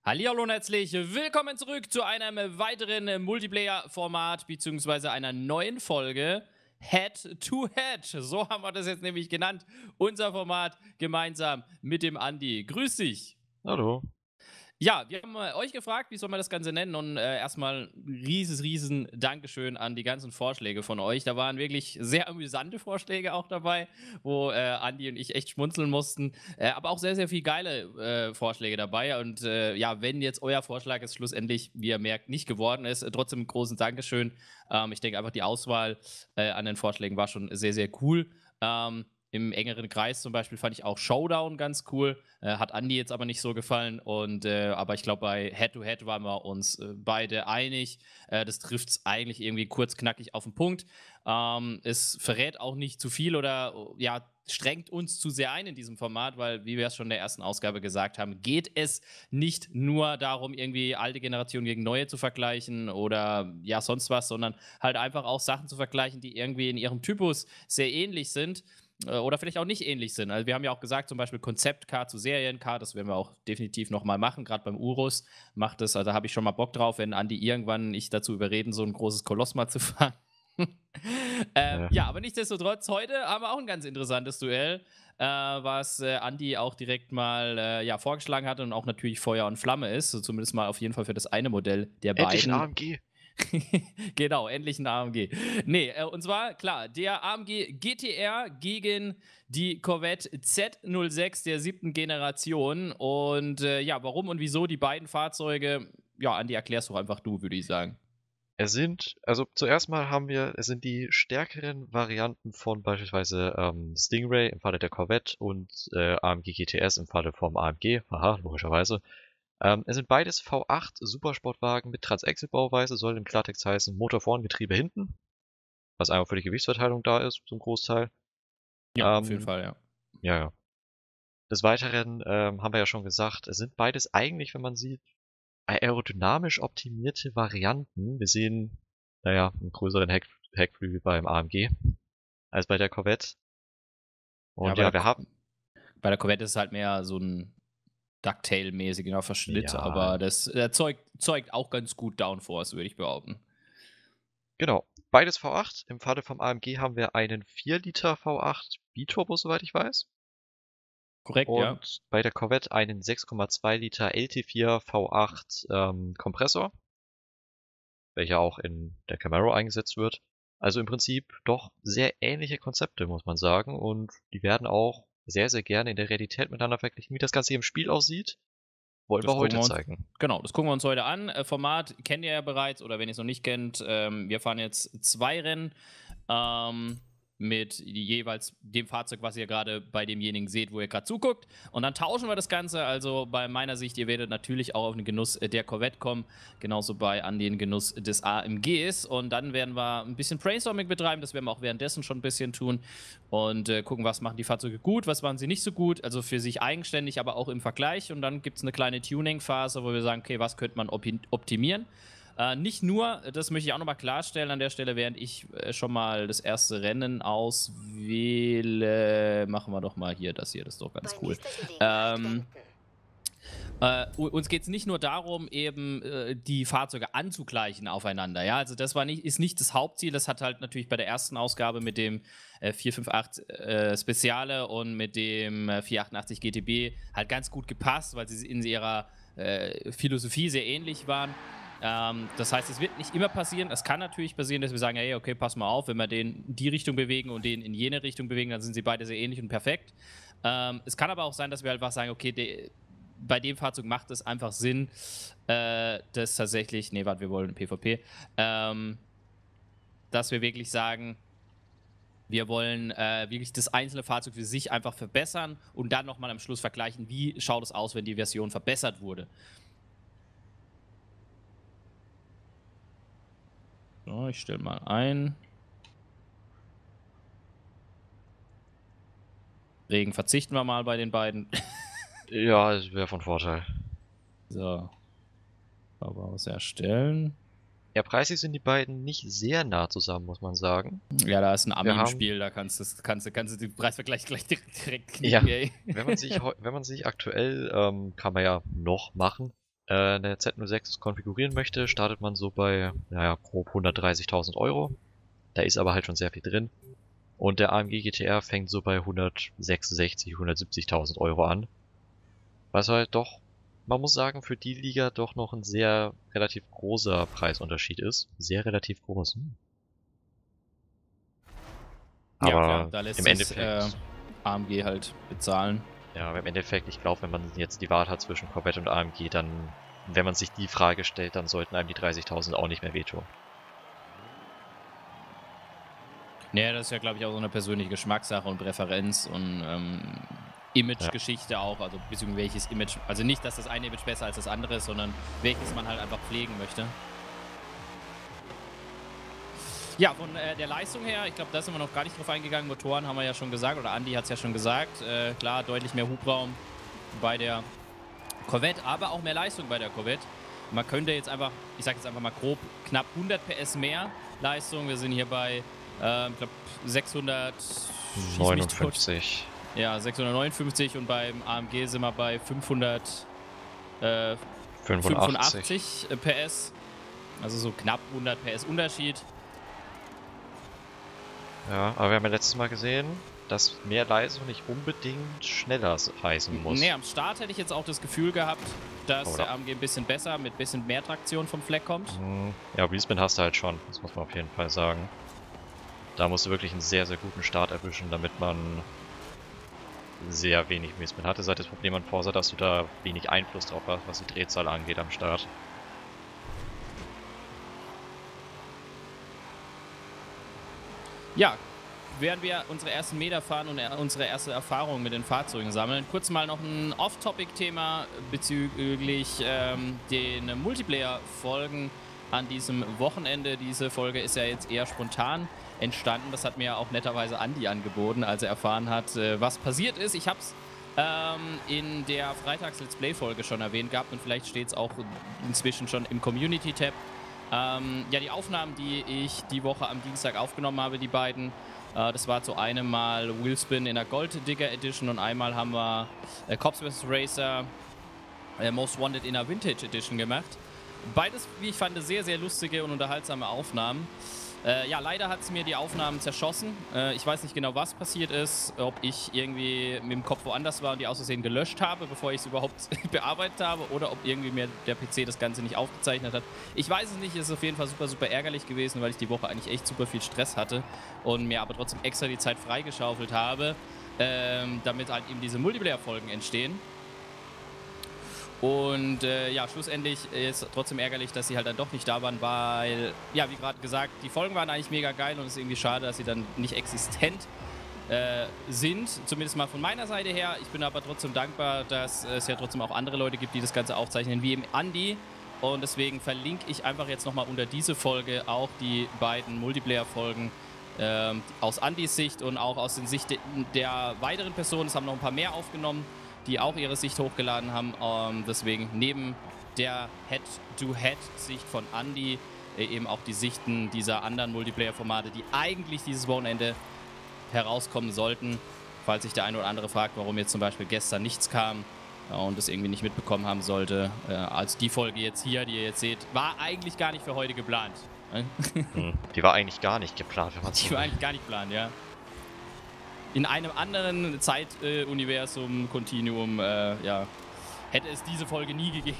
Hallihallo und herzlich willkommen zurück zu einem weiteren Multiplayer-Format beziehungsweise einer neuen Folge Head to Head. So haben wir das jetzt nämlich genannt. Unser Format gemeinsam mit dem Andi. Grüß dich. Hallo. Ja, wir haben euch gefragt, wie soll man das Ganze nennen und erstmal riesen Dankeschön an die ganzen Vorschläge von euch. Da waren wirklich sehr amüsante Vorschläge auch dabei, wo Andi und ich echt schmunzeln mussten, aber auch sehr viel geile Vorschläge dabei und ja, wenn jetzt euer Vorschlag jetzt schlussendlich, wie ihr merkt, nicht geworden ist, trotzdem einen großen Dankeschön. Ich denke einfach, die Auswahl an den Vorschlägen war schon sehr cool. Im engeren Kreis zum Beispiel fand ich auch Showdown ganz cool. Hat Andi jetzt aber nicht so gefallen. Aber ich glaube, bei Head-to-Head waren wir uns beide einig. Das trifft es eigentlich irgendwie kurz knackig auf den Punkt. Es verrät auch nicht zu viel oder ja, strengt uns zu sehr ein in diesem Format, weil, wie wir es schon in der ersten Ausgabe gesagt haben, geht es nicht nur darum, irgendwie alte Generationen gegen neue zu vergleichen oder ja, sonst was, sondern halt einfach auch Sachen zu vergleichen, die irgendwie in ihrem Typus sehr ähnlich sind oder vielleicht auch nicht ähnlich sind. Also wir haben ja auch gesagt, zum Beispiel Konzept-Car zu Serien-Car, das werden wir auch definitiv nochmal machen, gerade beim Urus macht es, also da habe ich schon mal Bock drauf, wenn Andi irgendwann ich dazu überreden, so ein großes Koloss mal zu fahren. Ja. Ja, aber nichtsdestotrotz, heute haben wir auch ein ganz interessantes Duell, was Andi auch direkt mal ja, vorgeschlagen hat und auch natürlich Feuer und Flamme ist, so zumindest mal auf jeden Fall für das eine Modell der Endlich ein beiden. AMG. Genau, endlich ein AMG. Nee, und zwar, klar, der AMG GTR gegen die Corvette Z06 der 7. Generation. Und ja, warum und wieso die beiden Fahrzeuge, ja, Andi, erklärst doch einfach du, würde ich sagen. Also zuerst mal es sind die stärkeren Varianten von beispielsweise Stingray im Falle der Corvette und AMG GTS im Falle vom AMG, haha, logischerweise. Es sind beides V8 Supersportwagen mit Transaxle-Bauweise, soll im Klartext heißen Motor vorn, Getriebe hinten, was einfach für die Gewichtsverteilung da ist, zum Großteil. Ja, auf jeden Ähm, Fall, ja. ja. Des Weiteren haben wir ja schon gesagt, es sind beides eigentlich, wenn man sieht, aerodynamisch optimierte Varianten. Wir sehen, naja, einen größeren Heckflügel beim AMG als bei der Corvette. Ja, Und ja, wir haben, bei der Corvette ist es halt mehr so ein Ducktail-mäßiger Verschnitt, ja, aber das zeugt auch ganz gut Downforce, würde ich behaupten. genau, beides V8. Im Falle vom AMG haben wir einen 4 Liter V8 Biturbo, soweit ich weiß. Korrekt, ja. Und bei der Corvette einen 6,2 Liter LT4 V8 Kompressor, welcher auch in der Camaro eingesetzt wird. Also im Prinzip doch sehr ähnliche Konzepte, muss man sagen. Und die werden auch sehr gerne in der Realität miteinander verglichen. Wie das Ganze im Spiel aussieht, wollen wir Das gucken heute wir uns, zeigen. genau, das gucken wir uns heute an. Format kennt ihr ja bereits, oder wenn ihr es noch nicht kennt, wir fahren jetzt 2 Rennen mit jeweils dem Fahrzeug, was ihr gerade bei demjenigen seht, wo ihr gerade zuguckt. Und dann tauschen wir das Ganze. Also bei meiner Sicht, ihr werdet natürlich auch auf den Genuss der Corvette kommen, genauso bei an den Genuss des AMGs. Und dann werden wir ein bisschen Brainstorming betreiben, das werden wir auch währenddessen schon ein bisschen tun und gucken, was machen die Fahrzeuge gut, was machen sie nicht so gut, also für sich eigenständig, aber auch im Vergleich. Und dann gibt es eine kleine Tuning-Phase, wo wir sagen, okay, was könnte man optimieren? Nicht nur, das möchte ich auch nochmal klarstellen an der Stelle, während ich schon mal das erste Rennen auswähle, machen wir doch mal hier, das ist doch ganz cool. Uns geht es nicht nur darum, eben die Fahrzeuge anzugleichen aufeinander. Ja, also das ist nicht das Hauptziel. Das hat halt natürlich bei der ersten Ausgabe mit dem 458 Speziale und mit dem 488 GTB halt ganz gut gepasst, weil sie in ihrer Philosophie sehr ähnlich waren. Das heißt, es wird nicht immer passieren. Es kann natürlich passieren, dass wir sagen, hey, okay, pass mal auf, wenn wir den in die Richtung bewegen und den in jene Richtung bewegen, dann sind sie beide sehr ähnlich und perfekt. Es kann aber auch sein, dass wir einfach sagen, okay, bei dem Fahrzeug macht es einfach Sinn, dass tatsächlich, nee, warte, wir wollen PvP, dass wir wirklich sagen, wir wollen wirklich das einzelne Fahrzeug für sich einfach verbessern und dann nochmal am Schluss vergleichen, wie schaut es aus, wenn die Version verbessert wurde. So, ich stelle mal ein. Regen verzichten wir mal bei den beiden. Ja, das wäre von Vorteil. So. Bauhaus erstellen. Ja, preislich sind die beiden nicht sehr nah zusammen, muss man sagen. Ja, da ist ein Ami Wir im haben, Spiel, da kannst du den Preisvergleich gleich direkt ja, knicken, ey. wenn man sich aktuell, kann man ja noch machen, eine Z06 konfigurieren möchte, startet man so bei, naja, grob 130.000 Euro. Da ist aber halt schon sehr viel drin. Und der AMG GTR fängt so bei 166, 170.000 Euro an. Was halt doch, man muss sagen, für die Liga doch noch ein sehr relativ großer Preisunterschied ist. Sehr relativ groß. Ja, Aber klar, da lässt im sich Endeffekt, AMG halt bezahlen. ja, aber im Endeffekt, ich glaube, wenn man jetzt die Wahl hat zwischen Corvette und AMG, dann, wenn man sich die Frage stellt, dann sollten einem die 30.000 auch nicht mehr wehtun. Naja, das ist ja, glaube ich, auch so eine persönliche Geschmackssache und Präferenz und Image-Geschichte auch, also beziehungsweise welches Image, also nicht, dass das eine Image besser als das andere ist, sondern welches man halt einfach pflegen möchte. Ja, von der Leistung her, ich glaube, da sind wir noch gar nicht drauf eingegangen. Motoren haben wir ja schon gesagt, oder Andi hat es ja schon gesagt. Klar, deutlich mehr Hubraum bei der Corvette, aber auch mehr Leistung bei der Corvette. Man könnte jetzt einfach, ich sage jetzt einfach mal grob, knapp 100 PS mehr Leistung. Wir sind hier bei, ich glaube, 659. Ja, 659 und beim AMG sind wir bei 585 PS. Also so knapp 100 PS Unterschied. Ja, aber wir haben ja letztes Mal gesehen, dass mehr Leistung nicht unbedingt schneller heißen muss. Nee, am Start hätte ich jetzt auch das Gefühl gehabt, dass Oder? der AMG ein bisschen besser, mit ein bisschen mehr Traktion vom Fleck kommt. Ja, Respawn hast du halt schon, das muss man auf jeden Fall sagen. Da musst du wirklich einen sehr, sehr guten Start erwischen, damit man sehr wenig Respawn hatte. Seit das Problem an Forza, dass du da wenig Einfluss drauf hast, was die Drehzahl angeht am Start. Ja, während wir unsere ersten Meter fahren und unsere erste Erfahrung mit den Fahrzeugen sammeln, kurz mal noch ein Off-Topic-Thema bezüglich den Multiplayer-Folgen an diesem Wochenende. Diese Folge ist ja jetzt eher spontan entstanden. Das hat mir auch netterweise Andi angeboten, als er erfahren hat, was passiert ist. Ich habe es in der Freitags-Let's Play-Folge schon erwähnt gehabt und vielleicht steht es auch inzwischen schon im Community-Tab. Ja, die Aufnahmen, die ich die Woche am Dienstag aufgenommen habe, die beiden, das war zu einem Mal Wheelspin in der Gold Digger Edition und einmal haben wir Cops vs. Racer Most Wanted in der Vintage Edition gemacht. Beides, wie ich fand, sehr, sehr lustige und unterhaltsame Aufnahmen. Ja, leider hat es mir die Aufnahmen zerschossen. Ich weiß nicht genau, was passiert ist, ob ich irgendwie mit dem Kopf woanders war und die aus Versehen gelöscht habe, bevor ich es überhaupt bearbeitet habe, oder ob irgendwie mir der PC das Ganze nicht aufgezeichnet hat. Ich weiß es nicht, es ist auf jeden Fall super, super ärgerlich gewesen, weil ich die Woche eigentlich echt super viel Stress hatte und mir aber trotzdem extra die Zeit freigeschaufelt habe, damit halt eben diese Multiplayer-Folgen entstehen. Und ja, schlussendlich ist trotzdem ärgerlich, dass sie halt dann doch nicht da waren, weil, ja, wie gerade gesagt, die Folgen waren eigentlich mega geil und es ist irgendwie schade, dass sie dann nicht existent sind, zumindest mal von meiner Seite her. Ich bin aber trotzdem dankbar, dass es ja trotzdem auch andere Leute gibt, die das Ganze aufzeichnen, wie eben Andi. Und deswegen verlinke ich einfach jetzt nochmal unter diese Folge auch die beiden Multiplayer-Folgen aus Andis Sicht und auch aus den Sicht der weiteren Personen. Es haben noch ein paar mehr aufgenommen, die auch ihre Sicht hochgeladen haben. Deswegen neben der Head-to-Head-Sicht von Andi eben auch die Sichten dieser anderen Multiplayer-Formate, die eigentlich dieses Wochenende herauskommen sollten. Falls sich der eine oder andere fragt, warum jetzt zum Beispiel gestern nichts kam und es irgendwie nicht mitbekommen haben sollte. Also die Folge jetzt hier, die ihr jetzt seht, war eigentlich gar nicht für heute geplant. Die war eigentlich gar nicht geplant, wenn man so Die war eigentlich gar nicht geplant, ja. In einem anderen Zeituniversum, Continuum, ja, hätte es diese Folge nie gegeben.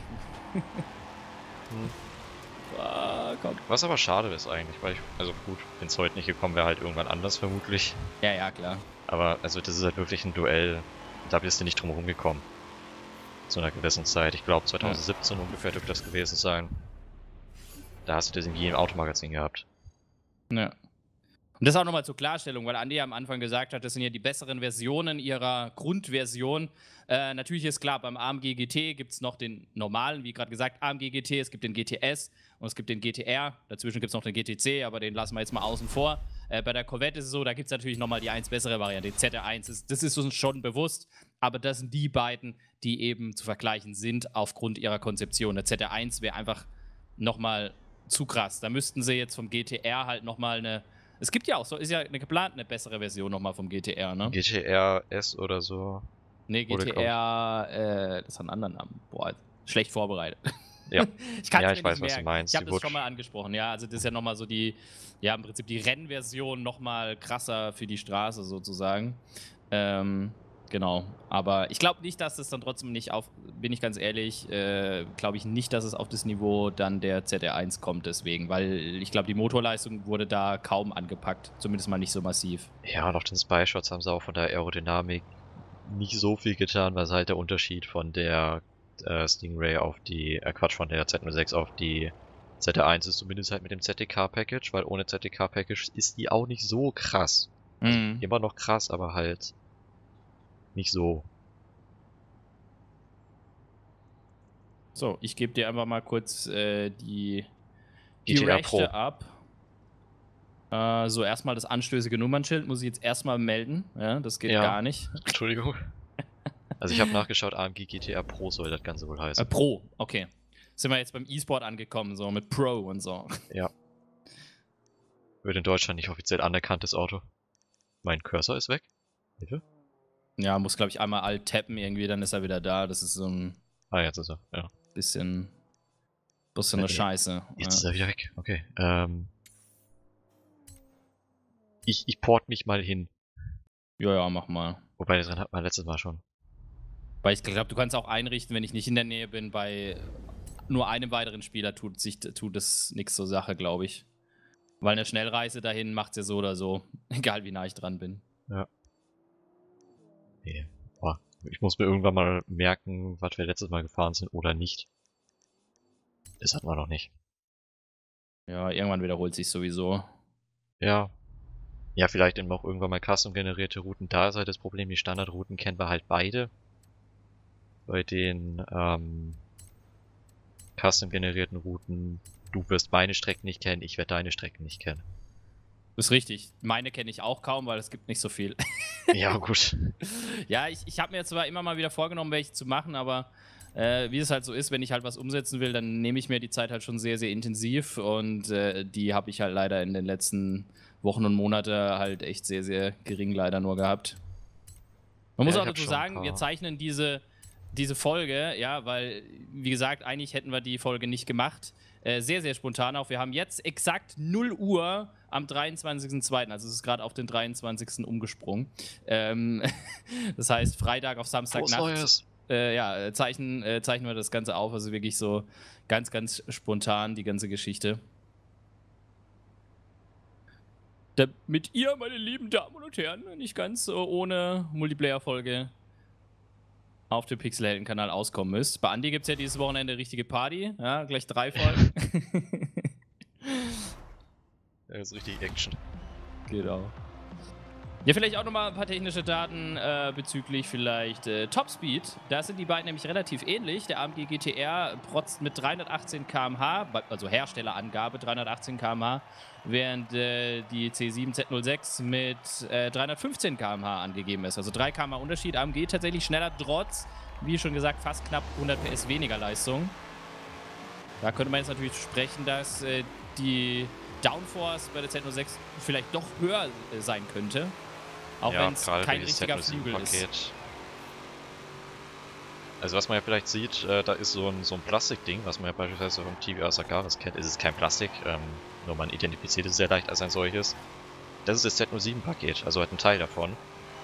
Komm. Was aber schade ist eigentlich, weil ich, also gut, wenn es heute nicht gekommen wäre, halt irgendwann anders vermutlich. Ja, ja, klar. Aber also das ist halt wirklich ein Duell, da bist du nicht drum herum gekommen. Zu einer gewissen Zeit. Ich glaube 2017 ungefähr dürfte das gewesen sein. Da hast du das in jedem Automagazin gehabt. Ja. Und das auch nochmal zur Klarstellung, weil Andi am Anfang gesagt hat, das sind ja die besseren Versionen ihrer Grundversion. Natürlich ist klar, beim AMG GT gibt es noch den normalen, wie gerade gesagt, AMG GT, es gibt den GTS und es gibt den GTR. Dazwischen gibt es noch den GTC, aber den lassen wir jetzt mal außen vor. Bei der Corvette ist es so, da gibt es natürlich nochmal die eins bessere Variante, die ZR1. Das ist uns schon bewusst, aber das sind die beiden, die eben zu vergleichen sind aufgrund ihrer Konzeption. Der ZR1 wäre einfach nochmal zu krass. Da müssten sie jetzt vom GTR halt nochmal eine. Es gibt ja auch so, ist ja geplant eine bessere Version nochmal vom GTR, ne? GTR S oder so. Ne, GTR, das hat einen anderen Namen. Boah, schlecht vorbereitet. Ja. Ich kann Ja, es ich mir weiß, nicht was du merken. meinst. Ich habe Die das wurde- schon mal angesprochen, ja. Also das ist ja nochmal so die, ja, im Prinzip die Rennversion nochmal krasser für die Straße sozusagen. Genau. Aber ich glaube nicht, dass es dann trotzdem nicht auf, bin ich ganz ehrlich, glaube ich nicht, dass es auf das Niveau dann der ZR1 kommt deswegen, weil ich glaube, die Motorleistung wurde da kaum angepackt. Zumindest mal nicht so massiv. Ja, und auf den Spy-Shots haben sie auch von der Aerodynamik nicht so viel getan, was halt der Unterschied von der Stingray auf die, Quatsch, von der Z06 auf die ZR1 ist, zumindest halt mit dem ZTK-Package, weil ohne ZTK-Package ist die auch nicht so krass. Also Mhm. immer noch krass, aber halt nicht so. So, ich gebe dir einfach mal kurz die GTR Rechte Pro. ab. So, erstmal das anstößige Nummernschild muss ich jetzt erstmal melden. Ja, das geht Ja. gar nicht. Entschuldigung. Also ich habe nachgeschaut, AMG GTR Pro soll das Ganze wohl heißen. Pro, okay. Sind wir jetzt beim E-Sport angekommen, so mit Pro und so. Ja. Wird in Deutschland nicht offiziell anerkanntes Auto. Mein Cursor ist weg. Bitte? Ja, muss, glaube ich, einmal alt tappen irgendwie, dann ist er wieder da. Das ist so ein Ah, jetzt ist er. Ja. bisschen eine Okay. Scheiße. Jetzt ist Ja. er wieder weg. Okay. Ich port mich mal hin. Ja, mach mal. Wobei, das hatten wir letztes Mal schon. Weil ich glaube, du kannst auch einrichten, wenn ich nicht in der Nähe bin, bei nur einem weiteren Spieler tut es nichts zur Sache, glaube ich. Weil eine Schnellreise dahin macht es ja so oder so, egal wie nah ich dran bin. Nee. Boah. Ich muss mir irgendwann mal merken, was wir letztes Mal gefahren sind oder nicht. Das hatten wir noch nicht. Ja, irgendwann wiederholt sich sowieso. Ja. Ja, vielleicht eben auch irgendwann mal custom generierte Routen. Da ist halt das Problem, die Standardrouten kennen wir halt beide. Bei den custom generierten Routen, du wirst meine Strecken nicht kennen, ich werde deine Strecken nicht kennen. Ist richtig. Meine kenne ich auch kaum, weil es gibt nicht so viel. Ja, gut. Ja, ich habe mir zwar immer mal wieder vorgenommen, welche zu machen, aber wie es halt so ist, wenn ich halt was umsetzen will, dann nehme ich mir die Zeit halt schon sehr, sehr intensiv und die habe ich halt leider in den letzten Wochen und Monaten halt echt sehr, sehr gering leider nur gehabt. Man muss Ja, auch ich hab dazu schon ein sagen, wir paar. zeichnen diese Folge, ja, weil, wie gesagt, eigentlich hätten wir die Folge nicht gemacht. Sehr, sehr spontan auch. Wir haben jetzt exakt 0 Uhr am 23.02., also es ist gerade auf den 23. umgesprungen. Das heißt, Freitag auf Frohes Samstagnacht. Neues. Zeichnen wir das Ganze auf, also wirklich so ganz, ganz spontan die ganze Geschichte. Damit ihr, meine lieben Damen und Herren, nicht ganz ohne Multiplayer-Folge auf dem Pixelhelden-Kanal auskommen müsst. Bei Andi gibt es ja dieses Wochenende richtige Party, ja, gleich 3 Folgen. Das ist richtig Action. Genau. Ja, vielleicht auch nochmal ein paar technische Daten bezüglich vielleicht Topspeed. Da sind die beiden nämlich relativ ähnlich. Der AMG GTR protzt mit 318 km/h, also Herstellerangabe 318 km/h, während die C7 Z06 mit 315 km/h angegeben ist. Also 3 km/h Unterschied. AMG tatsächlich schneller, trotz, wie schon gesagt, fast knapp 100 PS weniger Leistung. Da könnte man jetzt natürlich sprechen, dass die Downforce bei der Z06 vielleicht doch höher sein könnte. Auch Ja, wenn es gerade kein dieses richtiger Z07 Flügel ist. Paket. Also was man ja vielleicht sieht, da ist so ein Plastikding, was man ja beispielsweise vom TVR Sagaris kennt. Es ist kein Plastik, nur man identifiziert es sehr leicht als ein solches. Das ist das Z07 Paket, also halt ein Teil davon.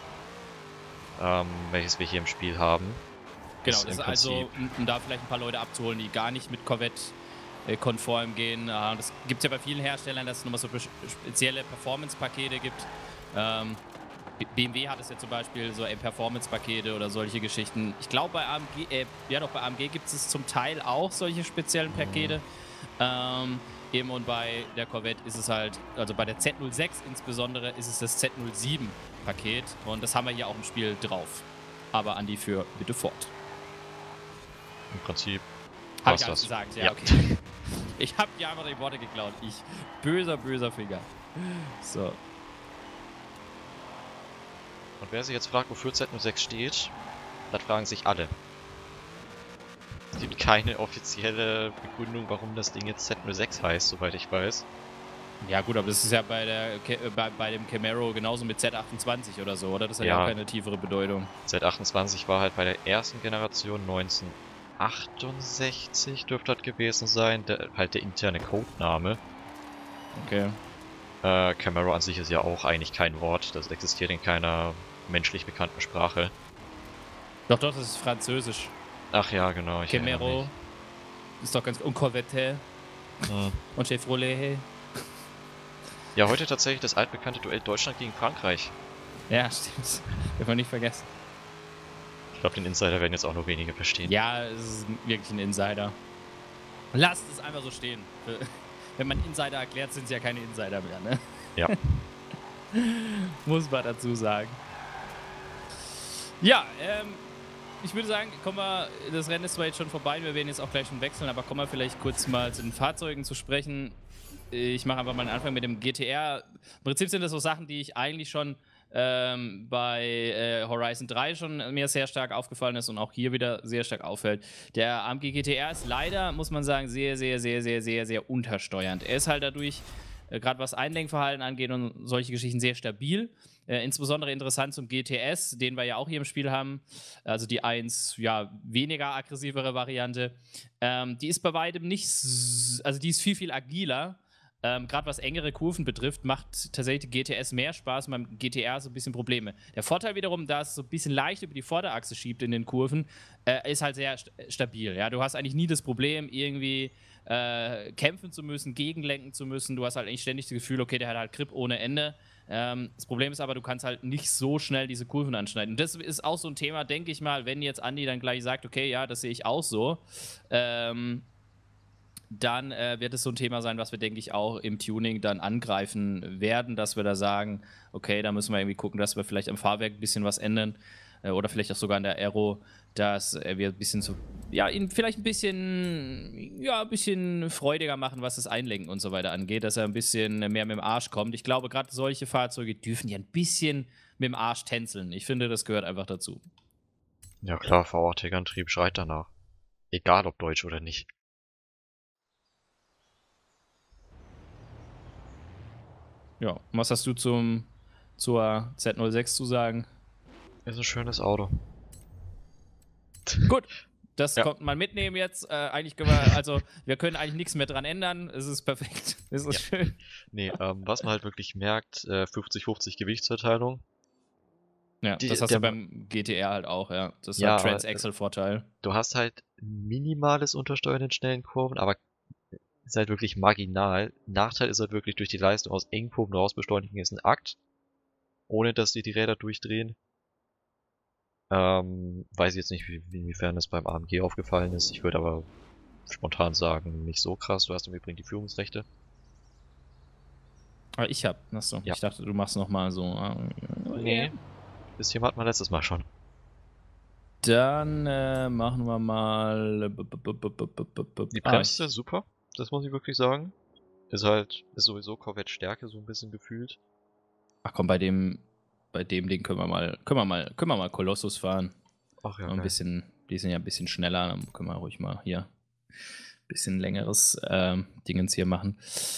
Welches wir hier im Spiel haben. Genau, Ist das im ist also, Prinzip- um da vielleicht ein paar Leute abzuholen, die gar nicht mit Corvette konform gehen. Das gibt es ja bei vielen Herstellern, dass es nochmal so spezielle Performance-Pakete gibt. BMW hat es ja zum Beispiel so Performance-Pakete oder solche Geschichten. Ich glaube bei AMG, bei AMG gibt es zum Teil auch solche speziellen Pakete. Eben und bei der Corvette ist es halt, also bei der Z06 insbesondere, ist es das Z07-Paket und das haben wir hier auch im Spiel drauf. Aber Andi, für bitte fort. Im Prinzip Hab ich war's alles das. gesagt, ja, Ja. okay. Ich hab dir einfach die Worte geklaut. Ich, böser Finger. So. Und wer sich jetzt fragt, wofür Z06 steht, das fragen sich alle. Es gibt keine offizielle Begründung, warum das Ding jetzt Z06 heißt, soweit ich weiß. Ja gut, aber das ist ja bei dem Camaro genauso mit Z28 oder so, oder? Das hat ja Ja. auch keine tiefere Bedeutung. Z28 war halt bei der ersten Generation 68 dürfte das gewesen sein, halt der interne Codename. Okay. Camaro an sich ist ja auch eigentlich kein Wort, das existiert in keiner menschlich bekannten Sprache. Doch, das ist Französisch. Ach ja, genau. Camaro ist doch ganz... Und Corvette. Und Chevrolet. Ja, heute tatsächlich das altbekannte Duell Deutschland gegen Frankreich. Ja, stimmt. Dürfen wir nicht vergessen. Ich glaube, den Insider werden jetzt auch nur wenige verstehen. Ja, es ist wirklich ein Insider. Lasst es einfach so stehen. Wenn man Insider erklärt, sind es ja keine Insider mehr, ne? Ja. Muss man dazu sagen. Ja, ich würde sagen, das Rennen ist zwar jetzt schon vorbei, wir werden jetzt auch gleich schon wechseln, aber kommen wir vielleicht kurz mal zu den Fahrzeugen zu sprechen. Ich mache einfach mal einen Anfang mit dem GTR. Im Prinzip sind das so Sachen, die ich eigentlich schon bei Horizon 3 schon mir sehr stark aufgefallen ist und auch hier wieder sehr stark auffällt. Der AMG GTR ist leider, muss man sagen, sehr, sehr, sehr, sehr, sehr, sehr untersteuernd. Er ist halt dadurch, gerade was Einlenkverhalten angeht und solche Geschichten, sehr stabil. Insbesondere interessant zum GTS, den wir ja auch hier im Spiel haben, also die weniger aggressivere Variante. Die ist bei weitem nicht, also die ist viel, viel agiler. Gerade was engere Kurven betrifft, macht tatsächlich die GTS mehr Spaß und beim GTR so ein bisschen Probleme. Der Vorteil wiederum, da es so ein bisschen leicht über die Vorderachse schiebt in den Kurven, ist halt sehr stabil. Ja? Du hast eigentlich nie das Problem, irgendwie kämpfen zu müssen, gegenlenken zu müssen. Du hast halt eigentlich ständig das Gefühl, okay, der hat halt Grip ohne Ende. Das Problem ist aber, du kannst halt nicht so schnell diese Kurven anschneiden. Und das ist auch so ein Thema, denke ich mal, wenn jetzt Andi dann gleich sagt, okay, ja, das sehe ich auch so, dann wird es so ein Thema sein, was wir, denke ich, auch im Tuning dann angreifen werden, dass wir da sagen, okay, da müssen wir irgendwie gucken, dass wir vielleicht am Fahrwerk ein bisschen was ändern oder vielleicht auch sogar an der Aero, dass wir ein bisschen so, ja, ihn vielleicht ein bisschen freudiger machen, was das Einlenken und so weiter angeht, dass er ein bisschen mehr mit dem Arsch kommt. Ich glaube, gerade solche Fahrzeuge dürfen ja ein bisschen mit dem Arsch tänzeln. Ich finde, das gehört einfach dazu. Ja klar, V8-Antrieb schreit danach. Egal ob deutsch oder nicht. Ja, was hast du zur Z06 zu sagen? Ist ein schönes Auto. Gut, das kommt man mitnehmen jetzt. Eigentlich können wir können eigentlich nichts mehr dran ändern. Es ist perfekt. Es ist schön. Nee, was man halt wirklich merkt, 50-50 Gewichtsverteilung. Ja, das hast du beim GTR halt auch, ja. Das ist halt Transaxle-Vorteil. Du hast halt minimales Untersteuern in schnellen Kurven, aber ist halt wirklich marginal. Nachteil ist halt wirklich durch die Leistung aus engen Kurven raus beschleunigen ist ein Akt, ohne dass dir die Räder durchdrehen. Weiß ich jetzt nicht, inwiefern es beim AMG aufgefallen ist. Ich würde aber spontan sagen, nicht so krass. Du hast im Übrigen die Führungsrechte. Aber ich achso, ja. Ich dachte, du machst nochmal so. Nee, das Thema hatten wir letztes Mal schon. Dann machen wir mal. Die Bremse ist super, das muss ich wirklich sagen. Ist sowieso Corvette-Stärke so ein bisschen gefühlt. Ach komm, bei dem Ding können wir mal Kolossus fahren. Ach ja. Ein bisschen, die sind ja ein bisschen schneller, dann können wir ruhig mal hier ein bisschen längeres Dingens hier machen.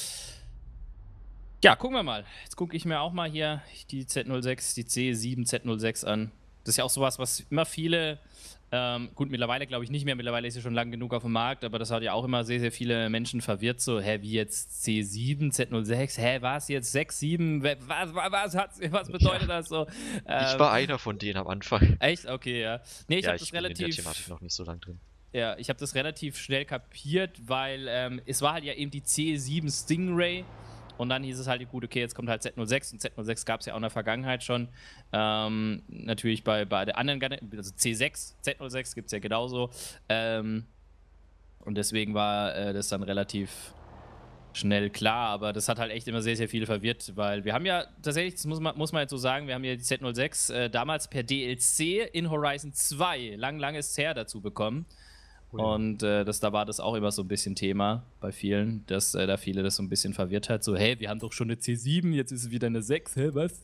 Ja, gucken wir mal. Jetzt gucke ich mir auch mal hier die Z06, die C7 Z06 an. Das ist ja auch sowas, was immer viele, gut, mittlerweile glaube ich nicht mehr, mittlerweile ist sie schon lang genug auf dem Markt, aber das hat ja auch immer sehr, sehr viele Menschen verwirrt, so, wie jetzt C7, Z06, was jetzt 6, 7, was bedeutet das so? Ich war einer von denen am Anfang. Echt? Okay, ja. Nee, ich habe das relativ... in der Thematik noch nicht so lang drin. Ja, ich habe das relativ schnell kapiert, weil es war halt ja eben die C7 Stingray. Und dann hieß es halt, gut, okay, jetzt kommt halt Z06 und Z06 gab es ja auch in der Vergangenheit schon. Natürlich bei der anderen, also C6, Z06 gibt es ja genauso. Und deswegen war das dann relativ schnell klar, aber das hat halt echt immer sehr, sehr viel verwirrt, weil wir haben ja tatsächlich, das muss man jetzt so sagen, wir haben ja die Z06 damals per DLC in Horizon 2, lang ist her, dazu bekommen. Und da war das auch immer so ein bisschen Thema bei vielen, dass da viele das so ein bisschen verwirrt hat. So, wir haben doch schon eine C7, jetzt ist es wieder eine 6, was?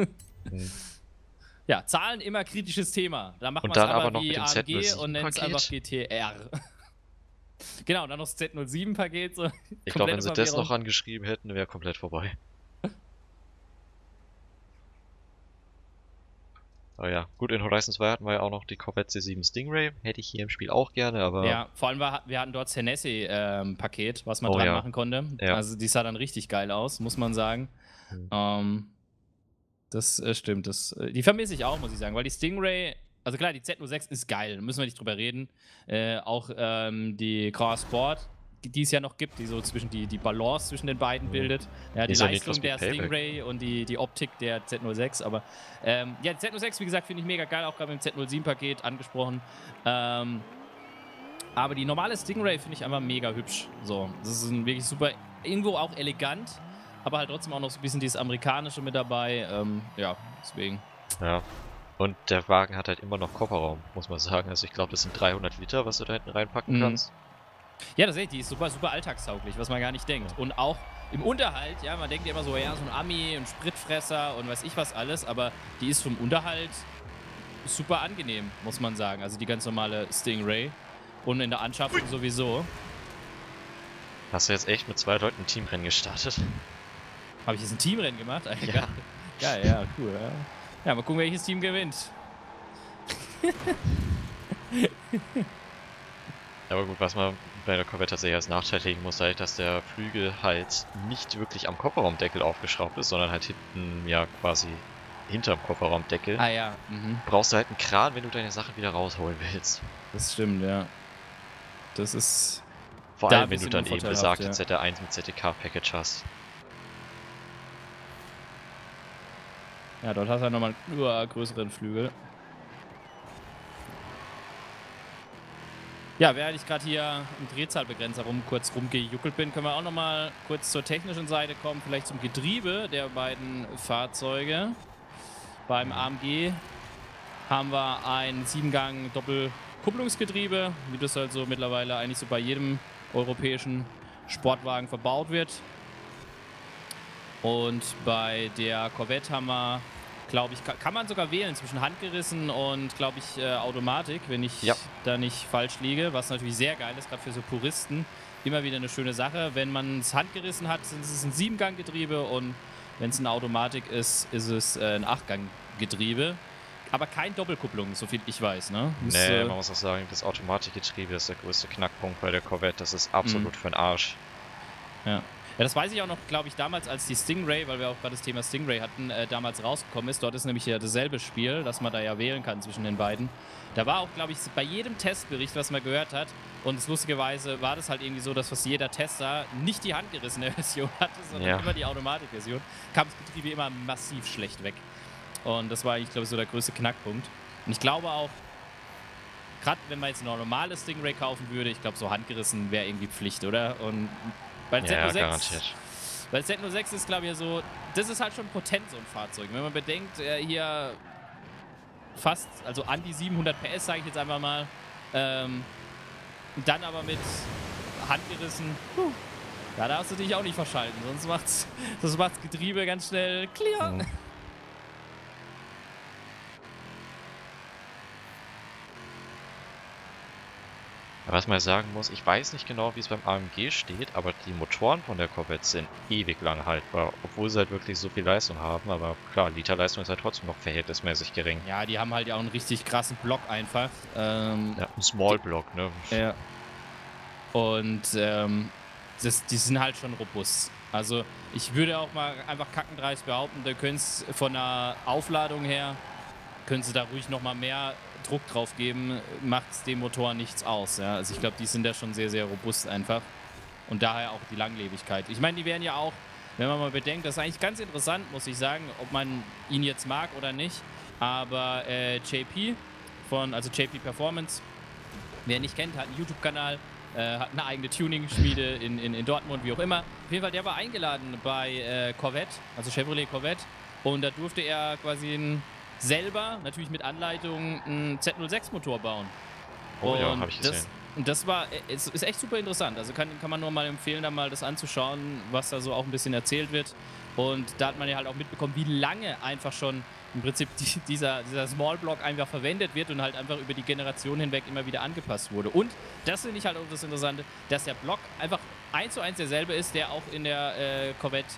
Ja, Zahlen immer kritisches Thema. Da macht man es aber wie AMG und nennt es einfach GTR. Genau, dann noch das Z07-Paket. So, ich glaube, wenn sie das noch angeschrieben hätten, wäre komplett vorbei. Aber ja, gut, in Horizon 2 hatten wir ja auch noch die Corvette C7 Stingray. Hätte ich hier im Spiel auch gerne, aber... Ja, vor allem wir hatten dort Cenesi-Paket, was man dran machen konnte. Ja. Also die sah dann richtig geil aus, muss man sagen. Das stimmt. Die vermisse ich auch, muss ich sagen, weil die Stingray, also klar, die Z06 ist geil, da müssen wir nicht drüber reden. Auch die Grand Sport, die es ja noch gibt, die so die Balance zwischen den beiden bildet. Ja, die Leistung der Stingray und die Optik der Z06. Aber ja, die Z06, wie gesagt, finde ich mega geil, auch gerade mit dem Z07-Paket angesprochen. Aber die normale Stingray finde ich einfach mega hübsch. So, das ist wirklich super, irgendwo auch elegant, aber halt trotzdem auch noch so ein bisschen dieses Amerikanische mit dabei. Ja, deswegen. Ja. Und der Wagen hat halt immer noch Kofferraum, muss man sagen. Also ich glaube, das sind 300 Liter, was du da hinten reinpacken kannst. Ja, das sehe ich, die ist super, super alltagstauglich, was man gar nicht denkt. Und auch im Unterhalt, ja, man denkt ja immer so, ja, so ein Ami, ein Spritfresser und weiß ich was alles, aber die ist vom Unterhalt super angenehm, muss man sagen. Also die ganz normale Stingray. Und in der Anschaffung sowieso. Hast du jetzt echt mit 2 Leuten ein Teamrennen gestartet? Habe ich jetzt ein Teamrennen gemacht? Ja. Geil, ja, cool. Ja, mal gucken, welches Team gewinnt. Aber gut, was man bei der Corvette tatsächlich als Nachteil legen muss, halt, dass der Flügel halt nicht wirklich am Kofferraumdeckel aufgeschraubt ist, sondern halt hinten, ja, quasi hinterm Kofferraumdeckel. Ah ja. Brauchst du halt einen Kran, wenn du deine Sachen wieder rausholen willst. Das stimmt, ja. Das ist... Vor allem, wenn du dann eben besagte ZR1 mit ZTK-Package hast. Ja, dort hast du ja nochmal einen größeren Flügel. Ja, während ich gerade hier im Drehzahlbegrenzer kurz rumgejuckelt bin, können wir auch nochmal kurz zur technischen Seite kommen, vielleicht zum Getriebe der beiden Fahrzeuge. Beim AMG haben wir ein 7-Gang Doppelkupplungsgetriebe, wie das halt so mittlerweile eigentlich so bei jedem europäischen Sportwagen verbaut wird. Und bei der Corvette haben wir, glaube ich, kann man sogar wählen zwischen handgerissen und, glaube ich, Automatik, wenn ich da nicht falsch liege, was natürlich sehr geil ist, gerade für so Puristen. Immer wieder eine schöne Sache. Wenn man es handgerissen hat, ist es ein 7-Gang-Getriebe und wenn es eine Automatik ist, ist es ein 8-Gang-Getriebe. Aber kein Doppelkupplung, so viel ich weiß, ne? Nee, man muss auch sagen, das Automatikgetriebe ist der größte Knackpunkt bei der Corvette. Das ist absolut für den Arsch. Ja. Ja, das weiß ich auch noch, glaube ich, damals, als die Stingray, weil wir auch gerade das Thema Stingray hatten, damals rausgekommen ist. Dort ist nämlich ja dasselbe Spiel, dass man da ja wählen kann zwischen den beiden. Da war auch, glaube ich, bei jedem Testbericht, was man gehört hat, und lustigerweise war das halt irgendwie so, dass fast jeder Tester nicht die handgerissene Version hatte, sondern immer die Automatikversion, kam das Getriebe immer massiv schlecht weg. Und das war eigentlich, glaube ich, so der größte Knackpunkt. Und ich glaube auch, gerade wenn man jetzt ein normales Stingray kaufen würde, ich glaube, so handgerissen wäre irgendwie Pflicht, oder? Und bei Z06, garantiert. Bei Z06 ist, glaube ich, so, das ist halt schon potent, so ein Fahrzeug. Wenn man bedenkt, hier fast, also an die 700 PS, sage ich jetzt einfach mal, dann aber mit handgerissen, da darfst du dich auch nicht verschalten, sonst macht's Getriebe ganz schnell clear. Was man sagen muss, ich weiß nicht genau, wie es beim AMG steht, aber die Motoren von der Corvette sind ewig lang haltbar, obwohl sie halt wirklich so viel Leistung haben, aber klar, Literleistung ist halt trotzdem noch verhältnismäßig gering. Ja, die haben halt ja auch einen richtig krassen Block einfach. Ja, ein Small Block, ne? Ja. Und die sind halt schon robust. Also ich würde auch mal einfach kackendreist behaupten, da können es von der Aufladung her, können sie da ruhig nochmal mehr Druck drauf geben, macht es dem Motor nichts aus. Ja? Also ich glaube, die sind da schon sehr, sehr robust einfach. Und daher auch die Langlebigkeit. Ich meine, die werden ja auch, wenn man mal bedenkt, das ist eigentlich ganz interessant, muss ich sagen, ob man ihn jetzt mag oder nicht. Aber JP also JP Performance, wer ihn nicht kennt, hat einen YouTube-Kanal, hat eine eigene Tuning-Schmiede in Dortmund, wie auch immer. Auf jeden Fall, der war eingeladen bei Corvette, also Chevrolet Corvette. Und da durfte er quasi selber, natürlich mit Anleitung, einen Z06-Motor bauen. Oh ja, habe ich gesehen. Und das ist echt super interessant. Also kann man nur mal empfehlen, da mal das anzuschauen, was da so auch ein bisschen erzählt wird. Und da hat man ja halt auch mitbekommen, wie lange einfach schon im Prinzip dieser Small Block einfach verwendet wird und halt einfach über die Generation hinweg immer wieder angepasst wurde. Und das finde ich halt auch das Interessante, dass der Block einfach 1:1 derselbe ist, der auch in der Corvette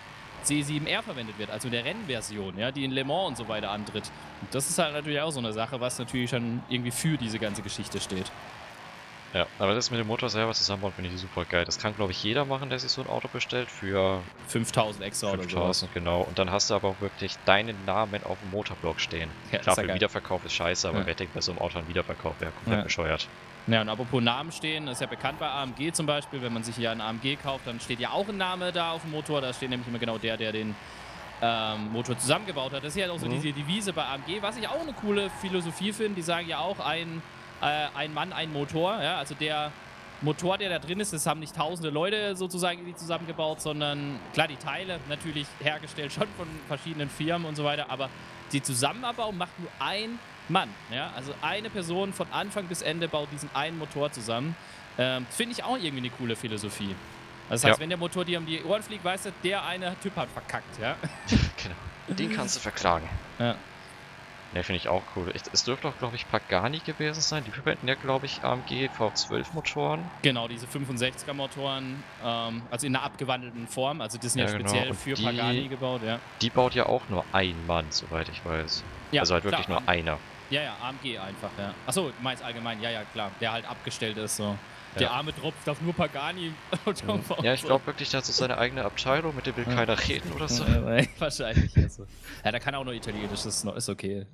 C7R verwendet wird, also der Rennversion, ja, die in Le Mans und so weiter antritt. Und das ist halt natürlich auch so eine Sache, was natürlich schon irgendwie für diese ganze Geschichte steht. Ja, aber das mit dem Motor selber zusammenbauen finde ich super geil. Das kann, glaube ich, jeder machen, der sich so ein Auto bestellt für 5000 extra oder so. 5000, genau. Und dann hast du aber auch wirklich deinen Namen auf dem Motorblock stehen. Ja, Klar, ist ja für geil. Wiederverkauf ist scheiße, aber Ja. wer denkt bei so einem Auto an Wiederverkauf, wäre komplett bescheuert. Ja, und apropos Namen stehen, ist ja bekannt bei AMG zum Beispiel, wenn man sich hier einen AMG kauft, dann steht ja auch ein Name da auf dem Motor, da steht nämlich immer genau der den Motor zusammengebaut hat. Das ist ja auch so diese Devise bei AMG, was ich auch eine coole Philosophie finde. Die sagen ja auch, ein Mann, ein Motor. Ja? Also der Motor, der da drin ist, das haben nicht tausende Leute sozusagen irgendwie zusammengebaut, sondern klar, die Teile natürlich hergestellt schon von verschiedenen Firmen und so weiter, aber die Zusammenbau macht nur ein Mann. Ja? Also eine Person von Anfang bis Ende baut diesen einen Motor zusammen. Finde ich auch irgendwie eine coole Philosophie. Das heißt, wenn der Motor dir um die Ohren fliegt, weißt du, der eine Typ hat verkackt, ja? Genau. Den kannst du verklagen. Ja. Ne, finde ich auch cool. Es dürfte auch, glaube ich, Pagani gewesen sein. Die verwenden ja, glaube ich, AMG V12 Motoren. Genau, diese 65er Motoren, also in einer abgewandelten Form. Also die sind ja speziell genau. für Pagani gebaut, ja. Die baut ja auch nur ein Mann, soweit ich weiß. Ja, also halt wirklich klar, nur einer. Ja, ja, AMG einfach, ja. Achso, du meinst allgemein, ja, ja, klar. Der halt abgestellt ist, so. Der arme Tropf darf nur Pagani. Ja, ich glaube wirklich, der hat so seine eigene Abteilung, mit dem will keiner reden oder so. Wahrscheinlich. Also. Ja, da kann auch nur Italienisch, das ist okay.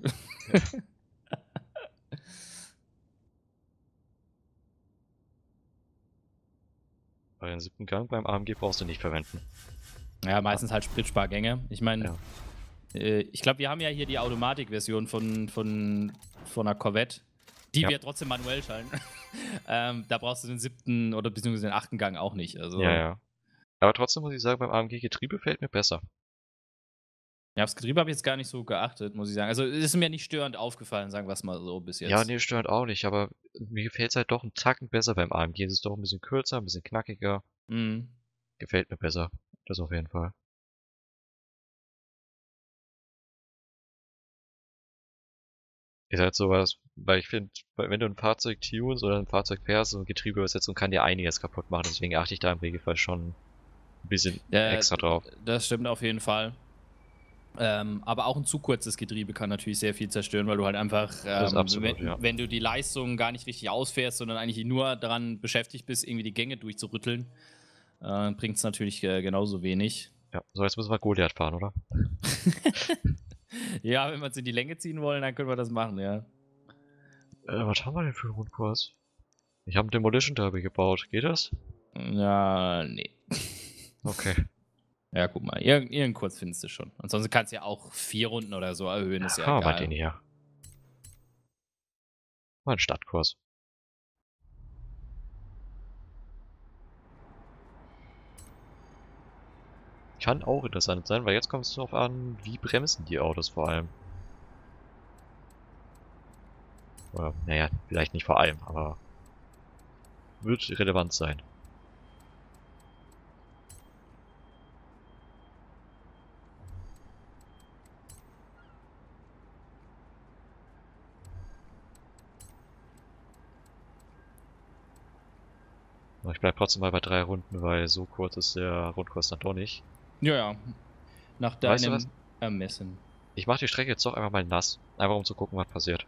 Bei den 7. Gang beim AMG brauchst du nicht verwenden. Ja, meistens halt Spritspargänge. Ich meine, ich glaube, wir haben ja hier die Automatikversion von einer Corvette. Die wir trotzdem manuell schalten. Da brauchst du den 7. oder beziehungsweise den 8. Gang auch nicht. Also. Ja. Aber trotzdem muss ich sagen, beim AMG Getriebe gefällt mir besser. Ja, aufs Getriebe habe ich jetzt gar nicht so geachtet, muss ich sagen. Also es ist mir nicht störend aufgefallen, sagen wir es mal so bis jetzt. Ja, nee, störend auch nicht, aber mir gefällt es halt doch einen Tacken besser beim AMG. Es ist doch ein bisschen kürzer, ein bisschen knackiger. Gefällt mir besser. Das auf jeden Fall. Ist halt sowas, weil ich finde, wenn du ein Fahrzeug tunst oder ein Fahrzeug fährst, so eine Getriebeübersetzung kann dir einiges kaputt machen, deswegen achte ich da im Regelfall schon ein bisschen extra drauf. Das stimmt auf jeden Fall. Aber auch ein zu kurzes Getriebe kann natürlich sehr viel zerstören, weil du halt einfach, wenn du die Leistung gar nicht richtig ausfährst, sondern eigentlich nur daran beschäftigt bist, irgendwie die Gänge durchzurütteln, bringt es natürlich genauso wenig. Ja, so jetzt müssen wir Goliath fahren, oder? Ja, wenn wir es in die Länge ziehen wollen, dann können wir das machen, ja. Was haben wir denn für einen Rundkurs? Ich habe einen Demolition Derby gebaut. Geht das? Ja, nee. Okay. Ja, guck mal. Irgendeinen Kurs findest du schon. Ansonsten kannst du ja auch 4 Runden oder so erhöhen, ist ja egal. Mal den hier. Mal einen Stadtkurs. Kann auch interessant sein, weil jetzt kommt es darauf an, wie bremsen die Autos vor allem. Oder, naja, vielleicht nicht vor allem, aber wird relevant sein. Ich bleib trotzdem mal bei 3 Runden, weil so kurz ist der Rundkurs dann doch nicht. Ja. Nach deinem Ermessen. Ich mach die Strecke jetzt doch einfach mal nass. Einfach um zu gucken, was passiert.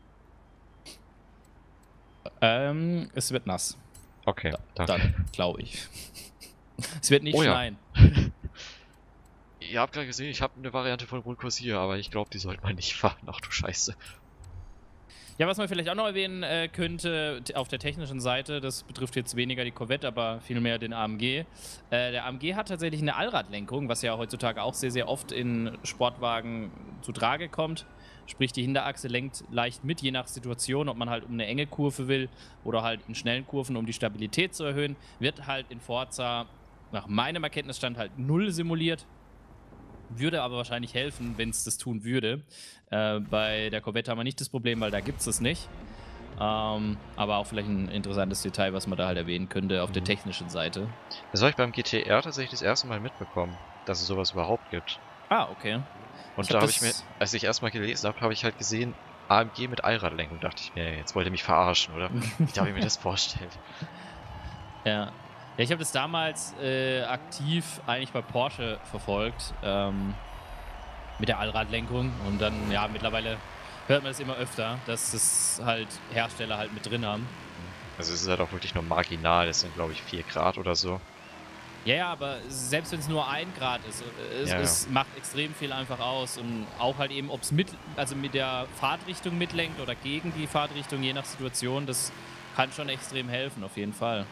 Es wird nass. Okay, danke. Dann, glaube ich. Es wird nicht schneien. Ihr habt gerade gesehen, ich habe eine Variante von Rundkurs hier, aber ich glaube, die sollte man nicht fahren. Ach du Scheiße. Ja, was man vielleicht auch noch erwähnen könnte, auf der technischen Seite, das betrifft jetzt weniger die Corvette, aber vielmehr den AMG. Der AMG hat tatsächlich eine Allradlenkung, was ja heutzutage auch sehr, sehr oft in Sportwagen zu Trage kommt. Sprich, die Hinterachse lenkt leicht mit, je nach Situation, ob man halt um eine enge Kurve will oder halt in schnellen Kurven, um die Stabilität zu erhöhen. Wird halt in Forza nach meinem Erkenntnisstand halt 0 simuliert. Würde aber wahrscheinlich helfen, wenn es das tun würde. Bei der Corvette haben wir nicht das Problem, weil da gibt es das nicht. Aber auch vielleicht ein interessantes Detail, was man da halt erwähnen könnte auf der technischen Seite. Das habe ich beim GTR tatsächlich das erste Mal mitbekommen, dass es sowas überhaupt gibt. Ah, okay. Und da habe ich mir, als ich erstmal gelesen habe, habe ich halt gesehen, AMG mit Allradlenkung. Dachte ich mir, jetzt wollt ihr mich verarschen, oder? Wie darf ich mir das vorstellen? Ja. Ja, ich habe das damals aktiv eigentlich bei Porsche verfolgt, mit der Allradlenkung. Und dann, ja, mittlerweile hört man das immer öfter, dass das halt Hersteller halt mit drin haben. Also es ist halt auch wirklich nur marginal, das sind glaube ich 4 Grad oder so. Ja, ja, aber selbst wenn es nur 1 Grad ist, Ja, ja. es macht extrem viel einfach aus. Und auch halt eben, ob es also mit der Fahrtrichtung mitlenkt oder gegen die Fahrtrichtung, je nach Situation, das kann schon extrem helfen, auf jeden Fall.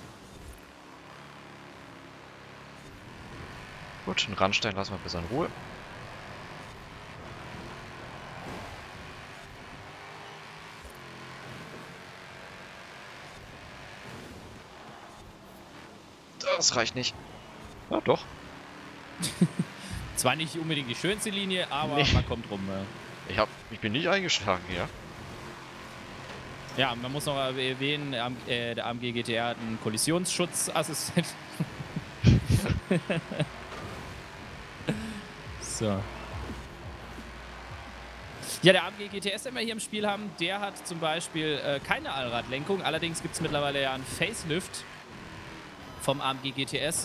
Gut, den Randstein lassen wir besser in Ruhe. Das reicht nicht. Ja, doch. Zwar nicht unbedingt die schönste Linie, aber Nee. man kommt rum. Ich bin nicht eingeschlagen hier. Ja, man muss noch erwähnen, der AMG GTR hat einen Kollisionsschutzassistent. So. Ja, der AMG GTS, den wir hier im Spiel haben, der hat zum Beispiel keine Allradlenkung. Allerdings gibt es mittlerweile ja einen Facelift vom AMG GTS.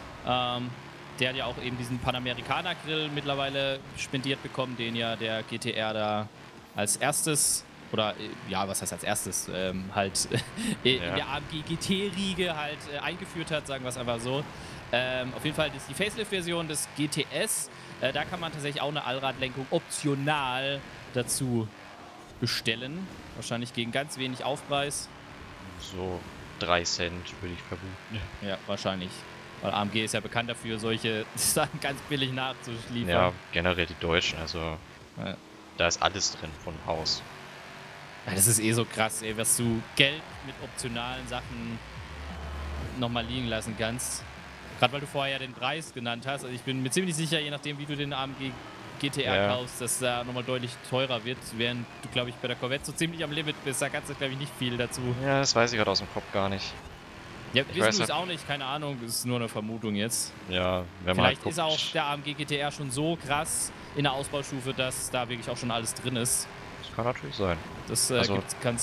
Der hat ja auch eben diesen Panamericana-Grill mittlerweile spendiert bekommen, den ja der GTR da als erstes, oder ja, was heißt als erstes, halt in der AMG GT-Riege halt eingeführt hat, sagen wir es einfach so. Auf jeden Fall ist die Facelift-Version des GTS. Da kann man tatsächlich auch eine Allradlenkung optional dazu bestellen. Wahrscheinlich gegen ganz wenig Aufpreis. So 3 Cent würde ich vermuten. Ja, wahrscheinlich. Weil AMG ist ja bekannt dafür, solche Sachen ganz billig nachzuliefern. Ja, generell die Deutschen, also Ja. da ist alles drin von Haus. Ja, das ist eh so krass, ey, was du Geld mit optionalen Sachen nochmal liegen lassen kannst. Gerade weil du vorher ja den Preis genannt hast. Also ich bin mir ziemlich sicher, je nachdem, wie du den AMG GTR kaufst, dass da nochmal deutlich teurer wird, während du, glaube ich, bei der Corvette so ziemlich am Limit bist. Da kannst du, glaube ich, nicht viel dazu. Ja, das weiß ich gerade aus dem Kopf gar nicht. Ja, Ich wissen weiß wir es halt- auch nicht, keine Ahnung, das ist nur eine Vermutung jetzt. Ja, wenn man halt Vielleicht guckt. ist auch der AMG GTR schon so krass in der Ausbaustufe, dass da wirklich auch schon alles drin ist. Das kann natürlich sein. Das Also- kann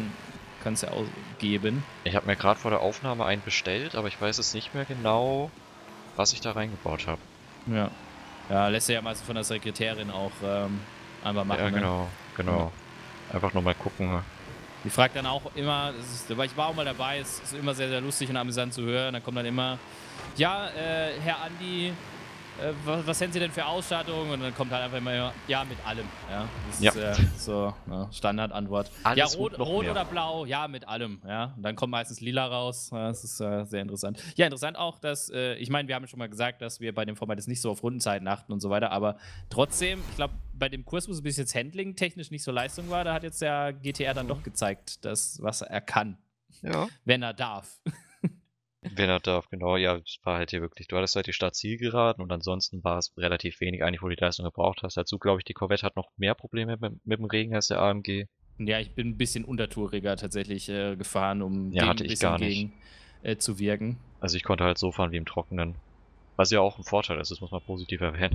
es ja auch geben. Ich habe mir gerade vor der Aufnahme einen bestellt, aber ich weiß es nicht mehr genau, was ich da reingebaut habe. Ja. Ja, lässt sich ja meistens von der Sekretärin auch einfach machen. Ja, Ne? genau. Einfach nur mal gucken. Die fragt dann auch immer, weil ich war auch mal dabei, es ist immer sehr, sehr lustig und amüsant zu hören. Dann kommt dann immer, ja, Herr Andi, was hätten Sie denn für Ausstattung? Und dann kommt halt einfach immer, ja, mit allem. Ja, das ist so eine Standardantwort. Alles ja, und noch rot mehr. oder blau? Ja, mit allem. Ja, und dann kommt meistens lila raus. Ja, das ist sehr interessant. Ja, interessant auch, dass, ich meine, wir haben schon mal gesagt, dass wir bei dem Format jetzt nicht so auf Rundenzeiten achten und so weiter, aber trotzdem, ich glaube, bei dem Kurs, wo es bis jetzt Handling technisch nicht so Leistung war, da hat jetzt der GTR dann doch gezeigt, was er kann, Ja. wenn er darf. Wenn er darf, genau. Ja, es war halt hier wirklich, du hattest halt die Startzielgeraden und ansonsten war es relativ wenig eigentlich, wo du die Leistung gebraucht hast. Dazu glaube ich, die Corvette hat noch mehr Probleme mit dem Regen als der AMG. Ja, ich bin ein bisschen untertouriger tatsächlich gefahren, um Ja, dem hatte ein ich bisschen gar nicht. gegen zu wirken. Also ich konnte halt so fahren wie im Trockenen. Was ja auch ein Vorteil ist, das muss man positiv erwähnen.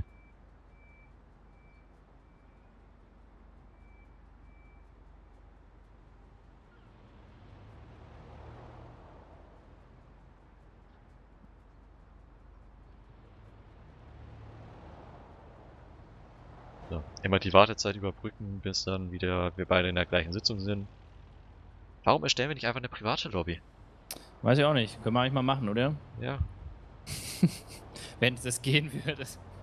So, immer die Wartezeit überbrücken, bis dann wieder wir beide in der gleichen Sitzung sind. Warum erstellen wir nicht einfach eine private Lobby? Weiß ich auch nicht. Können wir eigentlich mal machen, oder? Ja. Wenn es das gehen würde.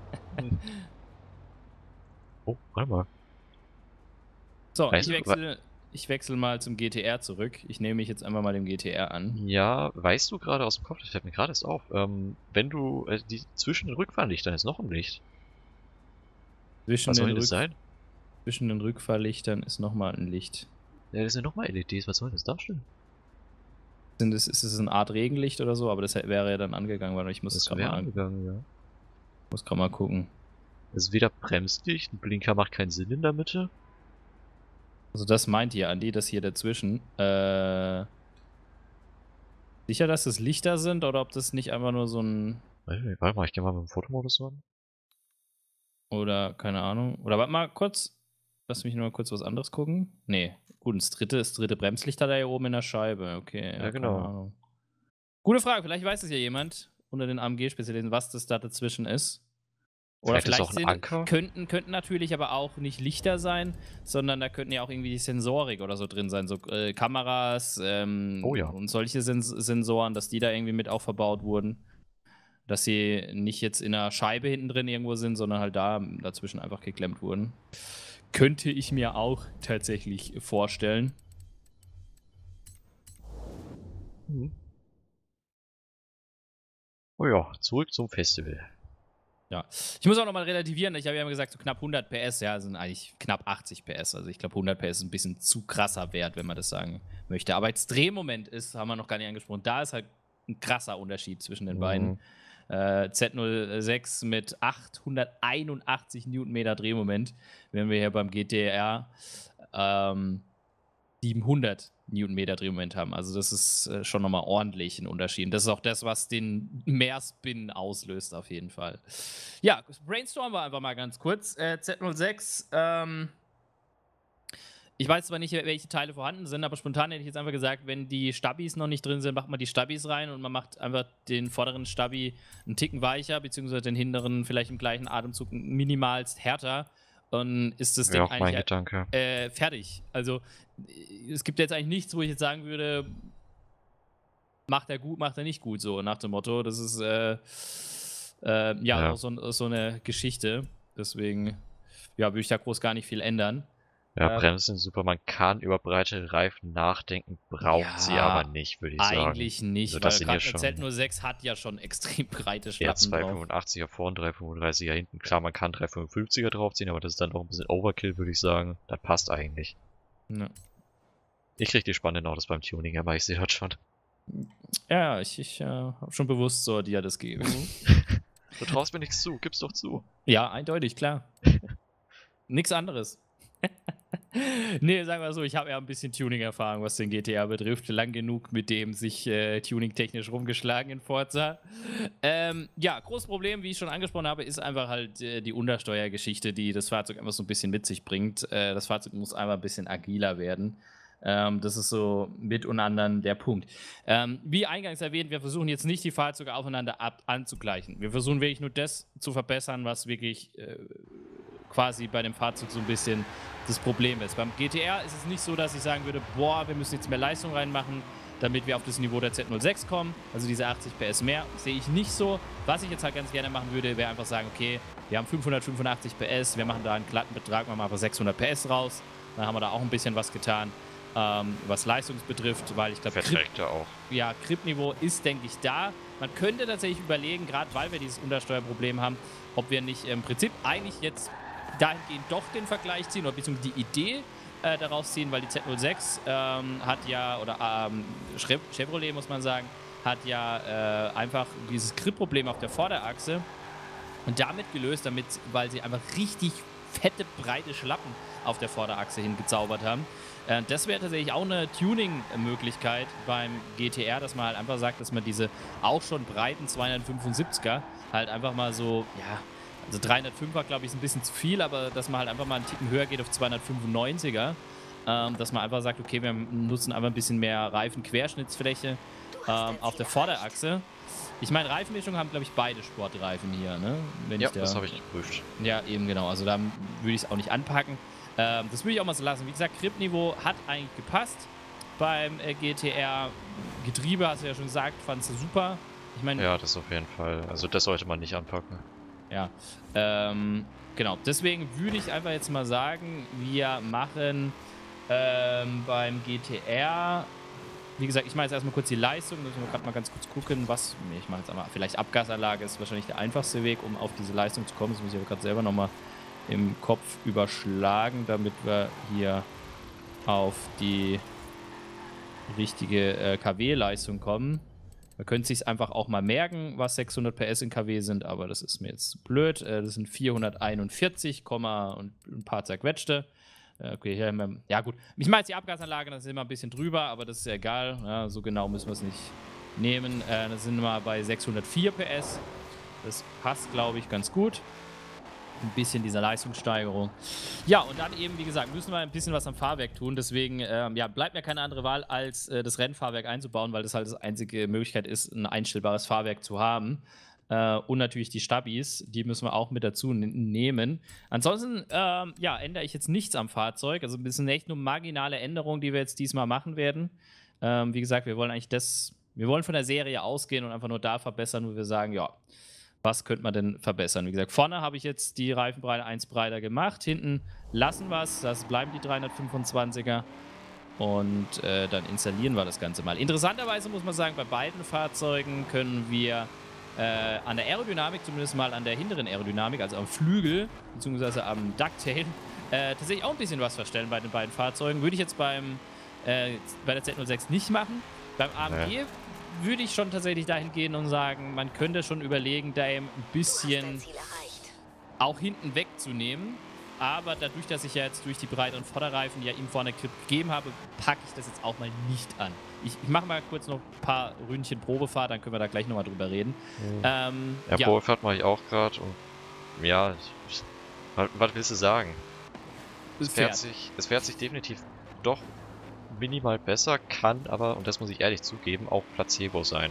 Oh, warte mal. So, Weißt ich wechsle mal zum GTR zurück. Ich nehme mich jetzt einfach mal dem GTR an. Ja, weißt du gerade aus dem Kopf, das fällt mir gerade erst auf, wenn du zwischen den Rückfahrlichtern ist noch ein Licht. Zwischen Was soll den, denn das sein? zwischen den Rückfahrlichtern ist nochmal ein Licht. Ja, das sind nochmal LEDs, was soll das darstellen? Ist es eine Art Regenlicht oder so? Aber das wäre ja dann angegangen, weil ich muss es Das gerade wäre mal, angegangen, ja. muss grad mal gucken. Das ist weder Bremslicht, ein Blinker macht keinen Sinn in der Mitte. Also das meint ihr, Andi, das hier dazwischen. Sicher, dass das Lichter sind oder ob das nicht einfach nur so ein... Warte mal, ich gehe mal mit dem Fotomodus an. Oder keine Ahnung. Oder warte mal kurz. Lass mich nur mal kurz was anderes gucken. Nee, gut, das dritte Bremslicht hat er hier oben in der Scheibe. Okay, Ja, genau. keine Ahnung. Gute Frage, vielleicht weiß es ja jemand unter den AMG-Spezialisten, was das da dazwischen ist. Oder Vielleicht ist vielleicht auch ein Anker. könnten natürlich aber auch nicht Lichter sein, sondern da könnten ja auch irgendwie die Sensorik oder so drin sein, so Kameras Oh ja. und solche Sensoren, dass die da irgendwie mit auch verbaut wurden. Dass sie nicht jetzt in einer Scheibe hinten drin irgendwo sind, sondern halt da dazwischen einfach geklemmt wurden. Könnte ich mir auch tatsächlich vorstellen. Oh ja, zurück zum Festival. Ja, ich muss auch nochmal relativieren. Ich habe ja immer gesagt, so knapp 100 PS, ja, sind eigentlich knapp 80 PS. Also ich glaube, 100 PS ist ein bisschen zu krasser Wert, wenn man das sagen möchte. Aber als Drehmoment ist, haben wir noch gar nicht angesprochen, da ist halt ein krasser Unterschied zwischen den beiden. Z06 mit 881 Newtonmeter Drehmoment, wenn wir hier beim GTR 700 Newtonmeter Drehmoment haben. Also das ist schon nochmal ordentlich ein Unterschied. Das ist auch das, was den Mehrspin auslöst auf jeden Fall. Ja, brainstormen wir einfach mal ganz kurz. Z06, ich weiß zwar nicht, welche Teile vorhanden sind, aber spontan hätte ich jetzt einfach gesagt, wenn die Stabis noch nicht drin sind, macht man die Stabis rein und man macht einfach den vorderen Stabi einen Ticken weicher, beziehungsweise den hinteren vielleicht im gleichen Atemzug minimalst härter. Und ist das Ding Wäre auch mein eigentlich Gedanke. fertig. Also es gibt jetzt eigentlich nichts, wo ich jetzt sagen würde, macht er gut, macht er nicht gut, so nach dem Motto. Das ist auch so eine Geschichte. Deswegen würde ich da groß gar nicht viel ändern. Ja, Bremsen sind super. Man kann über breite Reifen nachdenken, braucht sie aber nicht, würde ich sagen. Eigentlich nicht, also, weil gerade eine Z06 hat ja schon extrem breite Schlappen drauf. 285er vorn, 335er hinten. Klar, man kann 355er draufziehen, aber das ist dann auch ein bisschen Overkill, würde ich sagen. Das passt eigentlich. Ja. Ich krieg die spannenden Autos beim Tuning, aber ich sehe das schon. Ja, ich habe schon bewusst so dir das gegeben. Du traust mir nichts zu, gib's doch zu. Ja, eindeutig, klar. Nichts anderes. Nee, sagen wir so, ich habe ja ein bisschen Tuning-Erfahrung, was den GTR betrifft. Lang genug mit dem sich tuning-technisch rumgeschlagen in Forza. Großes Problem, wie ich schon angesprochen habe, ist einfach halt die Untersteuergeschichte, die das Fahrzeug einfach so ein bisschen mit sich bringt. Das Fahrzeug muss einfach ein bisschen agiler werden. Das ist so mit und anderen der Punkt. Wie eingangs erwähnt, wir versuchen jetzt nicht die Fahrzeuge aufeinander anzugleichen. Wir versuchen wirklich nur das zu verbessern, was wirklich quasi bei dem Fahrzeug so ein bisschen das Problem ist. Beim GTR ist es nicht so, dass ich sagen würde, boah, wir müssen jetzt mehr Leistung reinmachen, damit wir auf das Niveau der Z06 kommen. Also diese 80 PS mehr sehe ich nicht so. Was ich jetzt halt ganz gerne machen würde, wäre einfach sagen, okay, wir haben 585 PS, wir machen da einen glatten Betrag, machen wir einfach 600 PS raus. Dann haben wir da auch ein bisschen was getan, was Leistung betrifft, weil ich glaube, Grip-Niveau ist, denke ich, da. Man könnte tatsächlich überlegen, gerade weil wir dieses Untersteuerproblem haben, ob wir nicht im Prinzip eigentlich jetzt dahingehend doch den Vergleich ziehen oder beziehungsweise die Idee daraus ziehen, weil die Z06 hat ja, oder Chevrolet muss man sagen, hat ja einfach dieses Grip-Problem auf der Vorderachse und damit gelöst, weil sie einfach richtig fette, breite Schlappen auf der Vorderachse hingezaubert haben. Das wäre tatsächlich auch eine Tuning-Möglichkeit beim GTR, dass man halt einfach sagt, dass man diese auch schon breiten 275er halt einfach mal so, also 305er, glaube ich, ist ein bisschen zu viel, aber dass man halt einfach mal einen Ticken höher geht auf 295er. Dass man einfach sagt, okay, wir nutzen einfach ein bisschen mehr Reifenquerschnittsfläche auf der Vorderachse. Ich meine, Reifenmischung haben, glaube ich, beide Sportreifen hier, ne? Das habe ich geprüft. Ja, eben genau. Also da würde ich es auch nicht anpacken. Das würde ich auch mal so lassen. Wie gesagt, Grip-Niveau hat eigentlich gepasst beim GTR. Getriebe, hast du ja schon gesagt, fandst du super. Ich meine, ja, das auf jeden Fall. Also das sollte man nicht anpacken. Ja, genau. Deswegen würde ich einfach jetzt mal sagen, wir machen beim GTR, wie gesagt, ich mache jetzt erstmal kurz die Leistung, müssen wir gerade mal ganz kurz gucken, ich mache jetzt einmal, vielleicht Abgasanlage ist wahrscheinlich der einfachste Weg, um auf diese Leistung zu kommen. Das muss ich aber gerade selber nochmal im Kopf überschlagen, damit wir hier auf die richtige KW-Leistung kommen. Man könnte sich einfach auch mal merken, was 600 PS in KW sind, aber das ist mir jetzt zu blöd. Das sind 441, und ein paar zerquetschte. Okay, hier haben wir, ja gut. Ich mache jetzt die Abgasanlage, da sind wir ein bisschen drüber, aber das ist ja egal. Ja, so genau müssen wir es nicht nehmen. Da sind wir bei 604 PS. Das passt, glaube ich, ganz gut. ein bisschen diese Leistungssteigerung. Ja, und dann eben, wie gesagt, müssen wir ein bisschen was am Fahrwerk tun. Deswegen ja, bleibt mir keine andere Wahl, als das Rennfahrwerk einzubauen, weil das halt die einzige Möglichkeit ist, ein einstellbares Fahrwerk zu haben. Und natürlich die Stabis, die müssen wir auch mit dazu nehmen. Ansonsten ja, ändere ich jetzt nichts am Fahrzeug. Also ein bisschen echt nur marginale Änderungen, die wir jetzt diesmal machen werden. Wie gesagt, wir wollen eigentlich wir wollen von der Serie ausgehen und einfach nur da verbessern, wo wir sagen, ja, was könnte man denn verbessern? Wie gesagt, vorne habe ich jetzt die Reifenbreite 1 breiter gemacht, hinten lassen wir es, das bleiben die 325er und dann installieren wir das Ganze mal. Interessanterweise muss man sagen, bei beiden Fahrzeugen können wir an der Aerodynamik, zumindest mal an der hinteren Aerodynamik, also am Flügel, beziehungsweise am Ducktail, tatsächlich auch ein bisschen was verstellen bei den beiden Fahrzeugen. Würde ich jetzt bei der Z06 nicht machen. Beim AMG würde ich schon tatsächlich dahin gehen und sagen, man könnte schon überlegen, da eben ein bisschen auch hinten wegzunehmen. Aber dadurch, dass ich ja jetzt durch die breiteren Vorderreifen ja ihm vorne Grip gegeben habe, packe ich das jetzt auch mal nicht an. Ich mache mal kurz noch ein paar Ründchen Probefahrt, dann können wir da gleich nochmal drüber reden. Ja, Probefahrt mache ich auch gerade und ja, was willst du sagen? Es fährt sich definitiv doch minimal besser, kann aber, und das muss ich ehrlich zugeben, auch Placebo sein.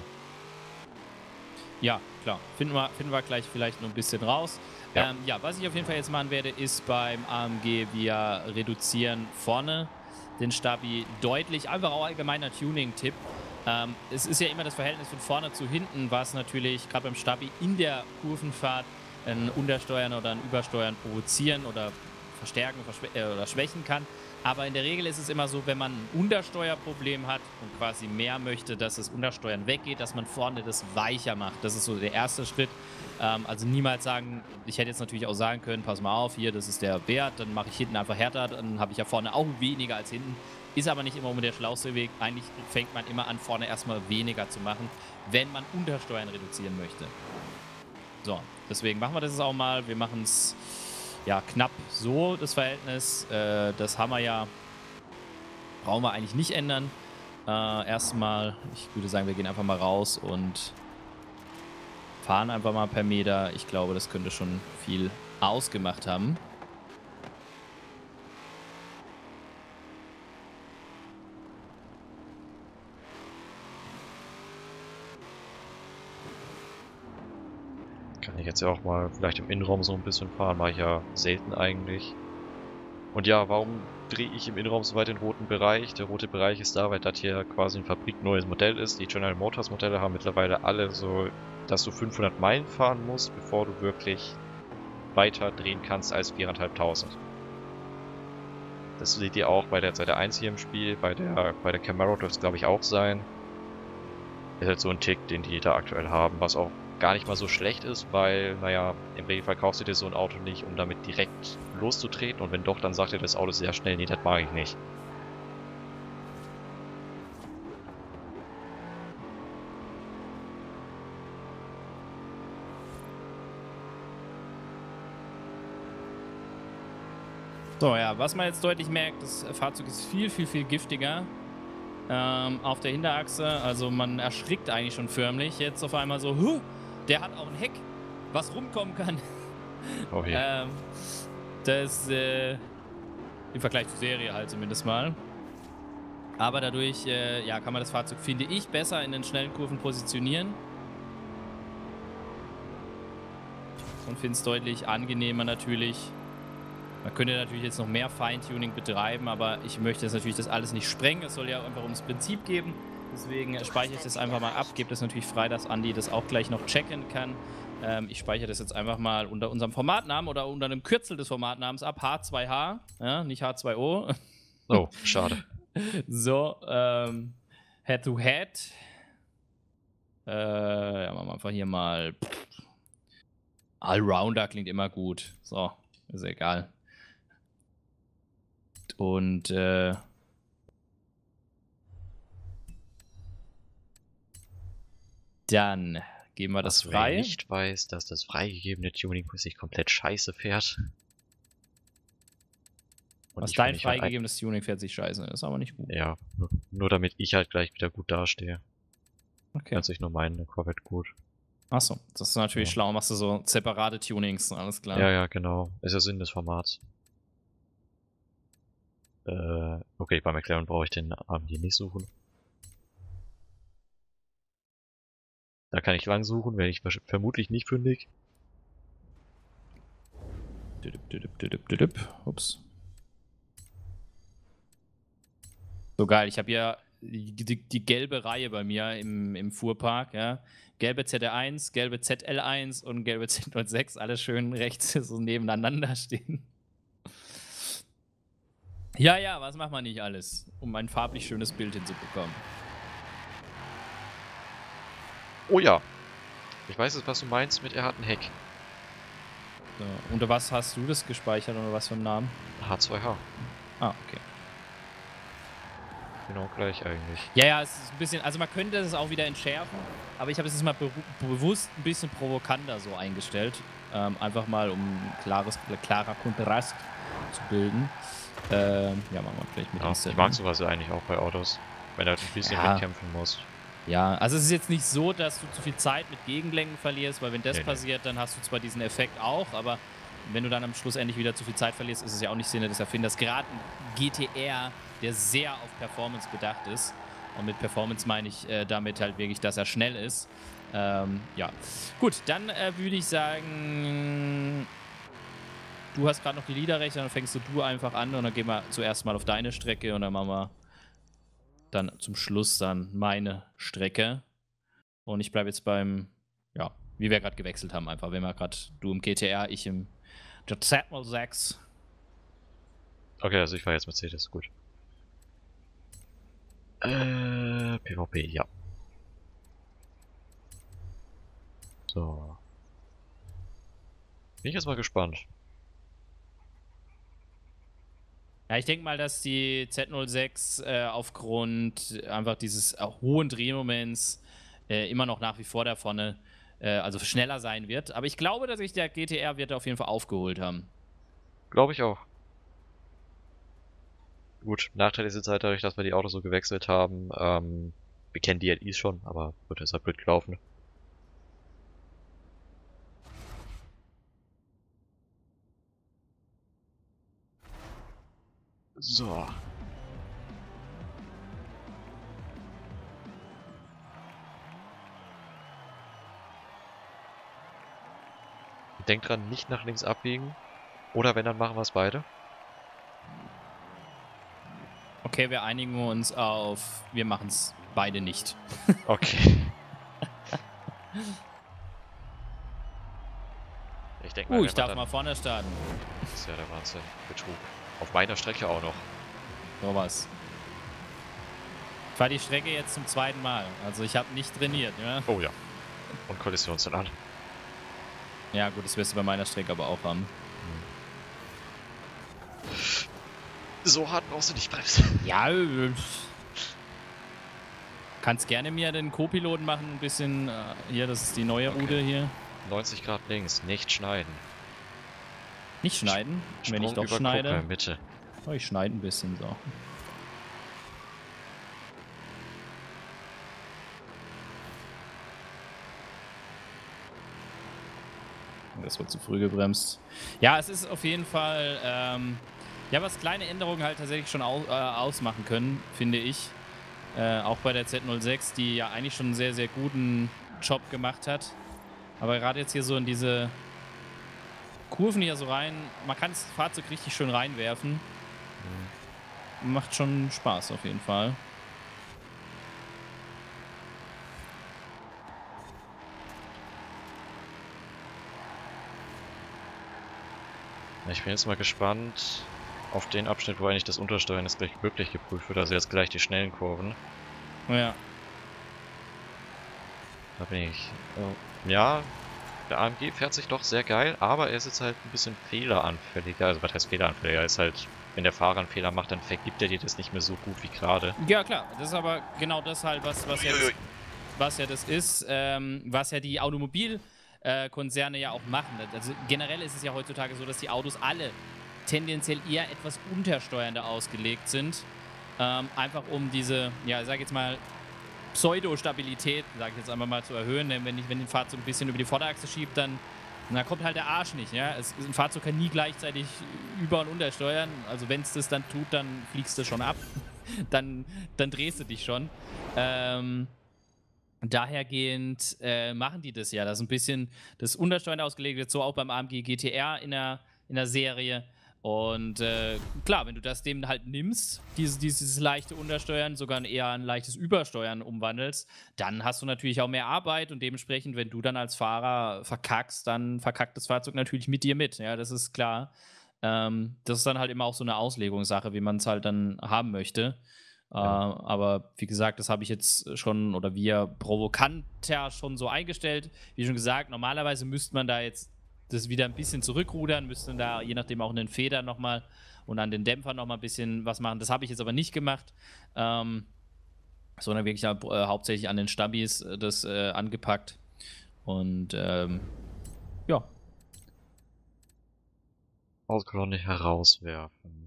Ja, klar. Finden wir gleich vielleicht noch ein bisschen raus. Ja. Ja, was ich auf jeden Fall jetzt machen werde, ist beim AMG, wir reduzieren vorne den Stabi deutlich. Einfach auch allgemeiner Tuning-Tipp. Es ist ja immer das Verhältnis von vorne zu hinten, was natürlich gerade beim Stabi in der Kurvenfahrt ein Untersteuern oder ein Übersteuern provozieren oder verstärken oder schwächen kann. Aber in der Regel ist es immer so, wenn man ein Untersteuerproblem hat und quasi mehr möchte, dass das Untersteuern weggeht, dass man vorne das weicher macht. Das ist so der erste Schritt. Also niemals sagen, ich hätte jetzt natürlich auch sagen können, pass mal auf, hier, das ist der Wert, dann mache ich hinten einfach härter, dann habe ich ja vorne auch weniger als hinten. Ist aber nicht immer der schlauste Weg. Eigentlich fängt man immer an, vorne erstmal weniger zu machen, wenn man Untersteuern reduzieren möchte. So, deswegen machen wir das jetzt auch mal. Wir machen es ja knapp so, das Verhältnis. Das haben wir ja, brauchen wir eigentlich nicht ändern. Erstmal, ich würde sagen, wir gehen einfach mal raus und fahren einfach mal per Meter. Ich glaube, das könnte schon viel ausgemacht haben. Kann ich jetzt ja auch mal vielleicht im Innenraum so ein bisschen fahren, mache ich ja selten eigentlich. Und ja, warum drehe ich im Innenraum so weit den roten Bereich? Der rote Bereich ist da, weil das hier quasi ein fabrikneues Modell ist. Die General Motors Modelle haben mittlerweile alle so, dass du 500 Meilen fahren musst, bevor du wirklich weiter drehen kannst als 4.500. Das seht ihr auch bei der Z1 hier im Spiel, bei der Camaro dürfte es glaube ich auch sein. Ist halt so ein Tick, den die da aktuell haben, was auch gar nicht mal so schlecht ist, weil, naja, im Regelfall kaufst du dir so ein Auto nicht, um damit direkt loszutreten und wenn doch, dann sagt dir das Auto sehr schnell, nee, das mag ich nicht. So, ja, was man jetzt deutlich merkt, das Fahrzeug ist viel, viel, viel giftiger auf der Hinterachse. Also man erschrickt eigentlich schon förmlich. Jetzt auf einmal so, huh, der hat auch ein Heck, was rumkommen kann. Okay. Das im Vergleich zur Serie halt zumindest mal. Aber dadurch ja, kann man das Fahrzeug, finde ich, besser in den schnellen Kurven positionieren. Und finde es deutlich angenehmer natürlich. Man könnte natürlich jetzt noch mehr Feintuning betreiben, aber ich möchte jetzt natürlich das alles nicht sprengen. Es soll ja einfach ums Prinzip geben. Deswegen speichere ich das einfach mal ab, gebe das natürlich frei, dass Andi das auch gleich noch checken kann. Ich speichere das jetzt einfach mal unter unserem Formatnamen oder unter einem Kürzel des Formatnamens ab. H2H, ja, nicht H2O. Oh, schade. So, Head-to-Head. Ja, machen wir einfach hier mal. Allrounder klingt immer gut. So, ist egal. Und dann geben wir das frei. Wer nicht weiß, dass das freigegebene Tuning sich komplett scheiße fährt. Was dein freigegebenes Tuning fährt sich scheiße, das ist aber nicht gut. Ja, nur damit ich halt gleich wieder gut dastehe. Okay. Fährt sich nur meine Corvette gut. Achso, das ist natürlich Ja. schlau. Machst du so separate Tunings, alles klar. Ja, ja, genau. Ist ja Sinn des Formats. Okay, beim Erklären brauche ich den AMG nicht suchen. Da kann ich lang suchen, werde ich vermutlich nicht fündig. Ups. So geil, ich habe ja die gelbe Reihe bei mir im Fuhrpark, ja. Gelbe ZR1, gelbe ZL1 und gelbe Z06, alles schön rechts so nebeneinander stehen. Ja, ja, was macht man nicht alles, um ein farblich schönes Bild hinzubekommen? Oh ja. Ich weiß jetzt, was du meinst mit er hat ein Heck. So, unter was hast du das gespeichert oder was für einen Namen? H2H. Ah, okay. Genau gleich eigentlich. Ja, ja, es ist ein bisschen, also man könnte es auch wieder entschärfen, aber ich habe es jetzt mal bewusst ein bisschen provokanter so eingestellt. Einfach mal, um klarer Kontrast zu bilden. Ja, machen wir vielleicht mit Ja, dem ich mag sowas ja eigentlich auch bei Autos. Wenn du halt ein bisschen Ja. mitkämpfen musst. Ja, also es ist jetzt nicht so, dass du zu viel Zeit mit Gegenlenken verlierst, weil wenn das Nee. passiert, dann hast du zwar diesen Effekt auch, aber wenn du dann am Schluss endlich wieder zu viel Zeit verlierst, ist es ja auch nicht Sinne des Erfinders. Gerade ein GTR, der sehr auf Performance bedacht ist. Und mit Performance meine ich damit halt wirklich, dass er schnell ist. Ja. Gut, dann würde ich sagen, du hast gerade noch die Liederrechte, dann fängst du einfach an und dann gehen wir zuerst mal auf deine Strecke und dann machen wir dann zum Schluss dann meine Strecke. Und ich bleibe jetzt beim, ja, wie wir gerade gewechselt haben, einfach. Wenn wir gerade, du im GTR, ich im Z06. Okay, also ich fahre jetzt Mercedes, gut. PvP, ja. So. Bin ich jetzt mal gespannt. Ja, ich denke mal, dass die Z06 aufgrund einfach dieses hohen Drehmoments immer noch nach wie vor da vorne, also schneller sein wird. Aber ich glaube, dass sich der GTR wird auf jeden Fall aufgeholt haben. Glaube ich auch. Gut, Nachteil ist jetzt halt dadurch, dass wir die Autos so gewechselt haben. Wir kennen die LIs schon, aber wird deshalb blöd gelaufen. So. Denkt dran, nicht nach links abbiegen. Oder wenn, dann machen wir es beide. Okay, wir einigen uns auf, wir machen es beide nicht. Okay. Ich denke mal, Ich darf mal vorne starten. Das ist ja der Wahnsinn. Betrug. Auf meiner Strecke auch noch. So was. Ich fahre die Strecke jetzt zum zweiten Mal. Also ich habe nicht trainiert, ja. Oh ja. Und Kollision sind an. Ja gut, das wirst du bei meiner Strecke aber auch haben. So hart brauchst du nicht bremsen. Ja, kannst gerne mir den Co-Piloten machen, ein bisschen, hier, das ist die neue Route hier. 90 Grad links, nicht schneiden. Nicht schneiden, wenn ich Sprung doch über schneide. Kuppe, Mitte. Oh, ich schneide ein bisschen, so. Das wird zu früh gebremst. Ja, es ist auf jeden Fall, ja, was kleine Änderungen halt tatsächlich schon ausmachen können, finde ich. Auch bei der Z06, die ja eigentlich schon einen sehr, sehr guten Job gemacht hat. Aber gerade jetzt hier so in diese Kurven hier so rein, man kann das Fahrzeug richtig schön reinwerfen. Macht schon Spaß auf jeden Fall. Ich bin jetzt mal gespannt auf den Abschnitt, wo eigentlich das Untersteuern jetzt gleich wirklich geprüft wird. Also jetzt gleich die schnellen Kurven. Ja. Da bin ich. Ja, der AMG fährt sich doch sehr geil, aber er ist jetzt halt ein bisschen fehleranfälliger. Also was heißt fehleranfälliger? Er ist halt, wenn der Fahrer einen Fehler macht, dann vergibt er dir das nicht mehr so gut wie gerade. Ja, klar. Das ist aber genau das halt, was ja das ist, was ja die Automobilkonzerne ja auch machen. Also generell ist es ja heutzutage so, dass die Autos alle tendenziell eher etwas untersteuernder ausgelegt sind. Einfach um diese, ja, ich sag jetzt mal, Pseudo-Stabilität, sage ich jetzt einfach mal, zu erhöhen. Denn wenn ein Fahrzeug ein bisschen über die Vorderachse schiebt, dann kommt halt der Arsch nicht. Ja? Ein Fahrzeug kann nie gleichzeitig über- und untersteuern. Also wenn es das dann tut, dann fliegst du schon ab. dann drehst du dich schon. Dahergehend machen die das ja. Das ist ein bisschen das Untersteuern ausgelegt wird, so auch beim AMG GTR in der Serie. Und klar, wenn du das dem halt nimmst, dieses leichte Untersteuern, sogar eher ein leichtes Übersteuern umwandelst, dann hast du natürlich auch mehr Arbeit und dementsprechend, wenn du dann als Fahrer verkackst, dann verkackt das Fahrzeug natürlich mit dir mit. Ja, das ist klar. Das ist dann halt immer auch so eine Auslegungssache, wie man es halt dann haben möchte. Aber wie gesagt, das habe ich jetzt schon oder wir provokanter schon so eingestellt. Wie schon gesagt, normalerweise müsste man da jetzt das wieder ein bisschen zurückrudern, müssten da je nachdem auch an den Federn nochmal und an den Dämpfern nochmal ein bisschen was machen. Das habe ich jetzt aber nicht gemacht, sondern wirklich hauptsächlich an den Stabis das angepackt. Und ja. Ausgenommen nicht herauswerfen.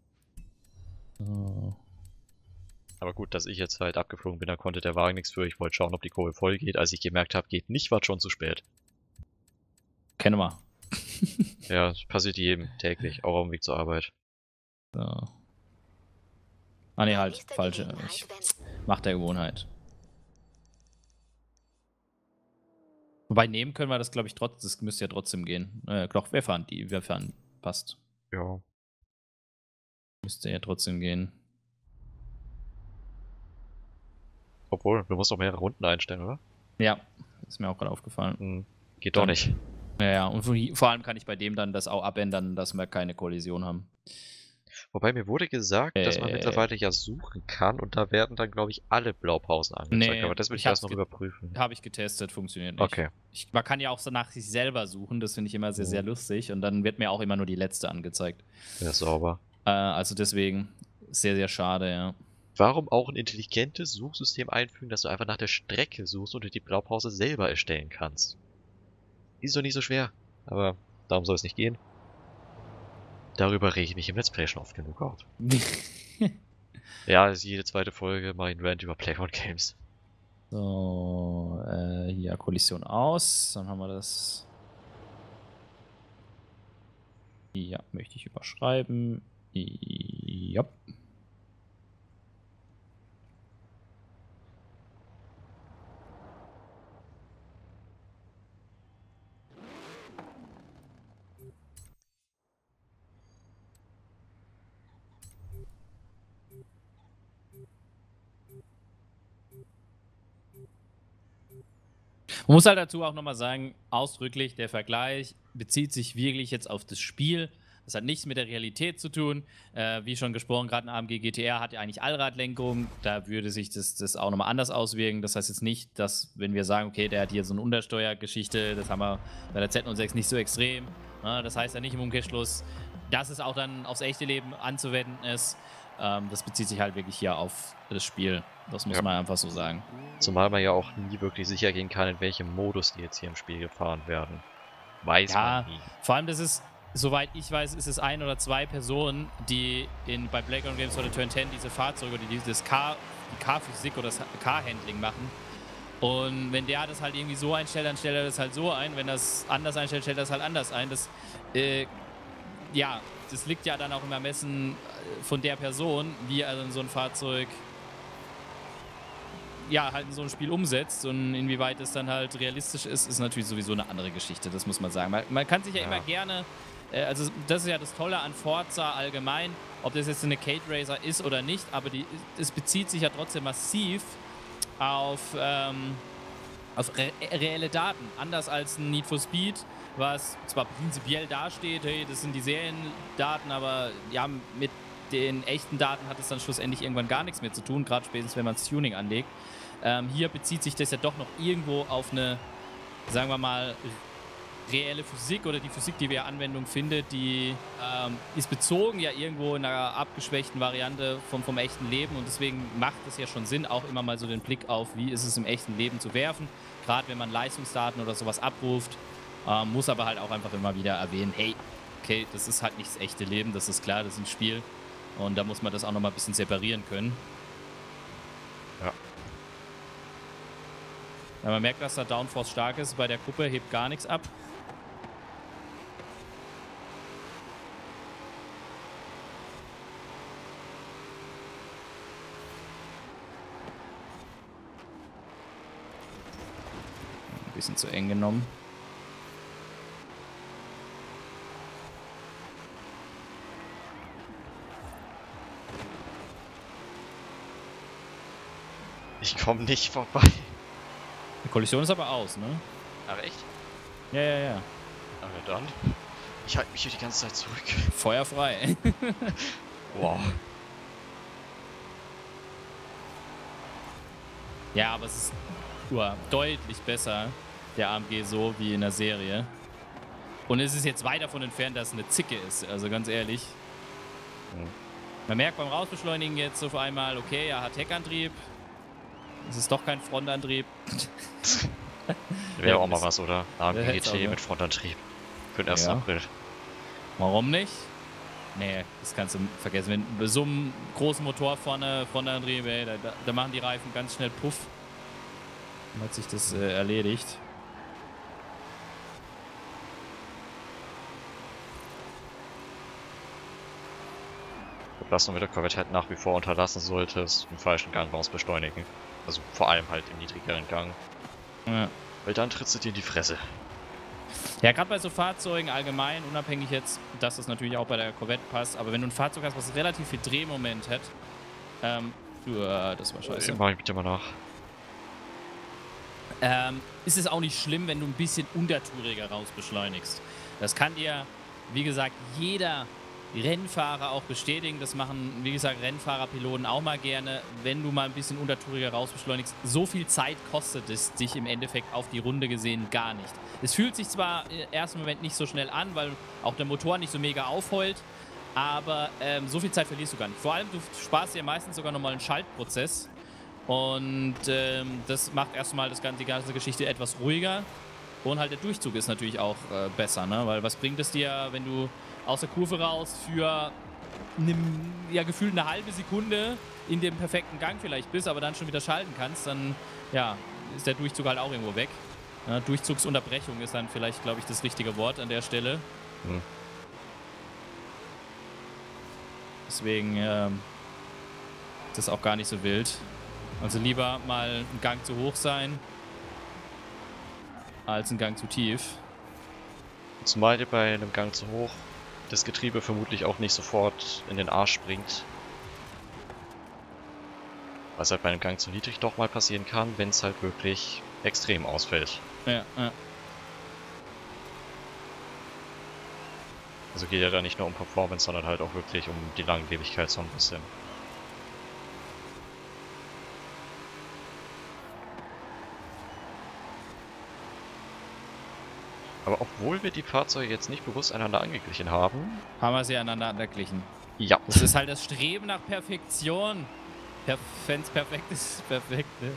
Aber gut, dass ich jetzt halt abgeflogen bin, da konnte der Wagen nichts für. Ich wollte schauen, ob die Kurve voll geht. Als ich gemerkt habe, geht nicht, war schon zu spät. Kennen wir. Ja, das passiert jedem täglich, auch auf dem Weg zur Arbeit. So. Ah ne, halt, falsche. Ich mach der Gewohnheit. Wobei nehmen können wir das, glaube ich, trotzdem. Das müsste ja trotzdem gehen. Doch, wir fahren. Passt. Ja. Müsste ja trotzdem gehen. Obwohl, du musst auch mehrere Runden einstellen, oder? Ja, ist mir auch gerade aufgefallen. Geht doch nicht. Ja, und vor allem kann ich bei dem dann das auch abändern, dass wir keine Kollision haben. Wobei mir wurde gesagt, dass man mittlerweile ja suchen kann und da werden dann, glaube ich, alle Blaupausen angezeigt. Aber das will ich erst noch überprüfen. Habe ich getestet, funktioniert nicht. Okay. Man kann ja auch so nach sich selber suchen, das finde ich immer sehr, sehr lustig. Und dann wird mir auch immer nur die letzte angezeigt. Ja, sauber. Also deswegen sehr, sehr schade, ja. Warum auch ein intelligentes Suchsystem einfügen, dass du einfach nach der Strecke suchst und du die Blaupause selber erstellen kannst? Ist doch nicht so schwer, aber darum soll es nicht gehen. Darüber rege ich mich im Let's Play schon oft genug auf. Ja, jede zweite Folge mache ich einen Rant über Playground Games. So, hier Kollision aus. Dann haben wir das. Ja, möchte ich überschreiben. Ja. Man muss halt dazu auch nochmal sagen, ausdrücklich, der Vergleich bezieht sich wirklich jetzt auf das Spiel. Das hat nichts mit der Realität zu tun. Wie schon gesprochen, gerade ein AMG GTR hat ja eigentlich Allradlenkung. Da würde sich das auch nochmal anders auswirken. Das heißt jetzt nicht, dass, wenn wir sagen, okay, der hat hier so eine Untersteuergeschichte, das haben wir bei der Z06 nicht so extrem. Das heißt ja nicht im Umkehrschluss, dass es auch dann aufs echte Leben anzuwenden ist. Das bezieht sich halt wirklich hier auf das Spiel. Das muss man einfach so sagen. Zumal man ja auch nie wirklich sicher gehen kann, in welchem Modus die jetzt hier im Spiel gefahren werden. Weiß man nie. Vor allem, das ist, soweit ich weiß, ist es 1 oder 2 Personen, die bei Playground Games oder Turn 10 diese Fahrzeuge, die die Car-Physik oder das Car-Handling machen. Und wenn der das halt irgendwie so einstellt, dann stellt er das halt so ein. Wenn er das anders einstellt, stellt er das halt anders ein. Das, das liegt ja dann auch im Ermessen von der Person, wie er dann so ein Fahrzeug halt in so ein Spiel umsetzt und inwieweit es dann halt realistisch ist natürlich sowieso eine andere Geschichte, das muss man sagen. Man kann sich ja immer gerne, also das ist ja das Tolle an Forza allgemein, ob das jetzt eine Kate Racer ist oder nicht, aber es bezieht sich ja trotzdem massiv auf reelle Daten, anders als ein Need for Speed, was zwar prinzipiell dasteht, hey, das sind die Seriendaten, aber ja, mit den echten Daten hat es dann schlussendlich irgendwann gar nichts mehr zu tun, gerade spätestens, wenn man das Tuning anlegt. Hier bezieht sich das ja doch noch irgendwo auf eine, sagen wir mal, reelle Physik oder die Physik, die wir Anwendung findet, die ist bezogen ja irgendwo in einer abgeschwächten Variante vom echten Leben und deswegen macht es ja schon Sinn, auch immer mal so den Blick auf, wie ist es im echten Leben zu werfen, gerade wenn man Leistungsdaten oder sowas abruft, muss aber halt auch einfach immer wieder erwähnen, hey, okay, das ist halt nicht das echte Leben, das ist klar, das ist ein Spiel. Und da muss man das auch nochmal ein bisschen separieren können. Ja. Ja, man merkt, dass da Downforce stark ist. Bei der Kuppe hebt gar nichts ab. Ein bisschen zu eng genommen. Ich komme nicht vorbei. Die Kollision ist aber aus, ne? Ach echt? Ja, ja, ja. Aber dann. Ich halte mich hier die ganze Zeit zurück. Feuerfrei. Wow. Ja, aber es ist deutlich besser, der AMG so wie in der Serie. Und es ist jetzt weit davon entfernt, dass es eine Zicke ist, also ganz ehrlich. Man merkt beim Rausbeschleunigen jetzt auf einmal, okay, er hat Heckantrieb. Es ist doch kein Frontantrieb. Wäre auch mal was, oder? AMG GT auch, mit Frontantrieb. Für den 1. April. Warum nicht? Nee, das kannst du vergessen. Wenn bei so einem großen Motor vorne Frontantrieb, ey, da machen die Reifen ganz schnell Puff. Dann hat sich das erledigt. Was du mit der Corvette halt nach wie vor unterlassen solltest, im falschen Gang raus beschleunigen. Also vor allem halt im niedrigeren Gang. Ja. Weil dann trittst du dir in die Fresse. Ja, gerade bei so Fahrzeugen allgemein, unabhängig jetzt, dass das natürlich auch bei der Corvette passt, aber wenn du ein Fahrzeug hast, was relativ viel Drehmoment hat, das war scheiße. Mach ich bitte mal nach. Ist es auch nicht schlimm, wenn du ein bisschen untertouriger raus beschleunigst. Das kann dir, wie gesagt, jeder Rennfahrer auch bestätigen. Das machen, wie gesagt, Rennfahrerpiloten auch mal gerne. Wenn du mal ein bisschen untertouriger raus beschleunigst, so viel Zeit kostet es dich im Endeffekt auf die Runde gesehen gar nicht. Es fühlt sich zwar im ersten Moment nicht so schnell an, weil auch der Motor nicht so mega aufheult, aber so viel Zeit verlierst du gar nicht. Vor allem, du sparst dir meistens sogar nochmal einen Schaltprozess. Und das macht erstmal die ganze Geschichte etwas ruhiger. Und halt der Durchzug ist natürlich auch besser, ne? Weil was bringt es dir, wenn du aus der Kurve raus für gefühlt eine halbe Sekunde in dem perfekten Gang vielleicht bist, aber dann schon wieder schalten kannst, dann ja, ist der Durchzug halt auch irgendwo weg. Ja, Durchzugsunterbrechung ist dann vielleicht, glaube ich, das richtige Wort an der Stelle. Hm. Deswegen ist das auch gar nicht so wild. Also lieber mal ein Gang zu hoch sein, als ein Gang zu tief. Zumal dir bei einem Gang zu hoch das Getriebe vermutlich auch nicht sofort in den Arsch springt. Was halt bei einem Gang zu niedrig doch mal passieren kann, wenn es halt wirklich extrem ausfällt. Ja, ja. Also geht ja da nicht nur um Performance, sondern halt auch wirklich um die Langlebigkeit so ein bisschen. Aber obwohl wir die Fahrzeuge jetzt nicht bewusst einander angeglichen haben, Haben wir sie einander angeglichen. ja. Das ist halt das Streben nach Perfektion. Wenn's perfekt ist, ist perfekt, ne?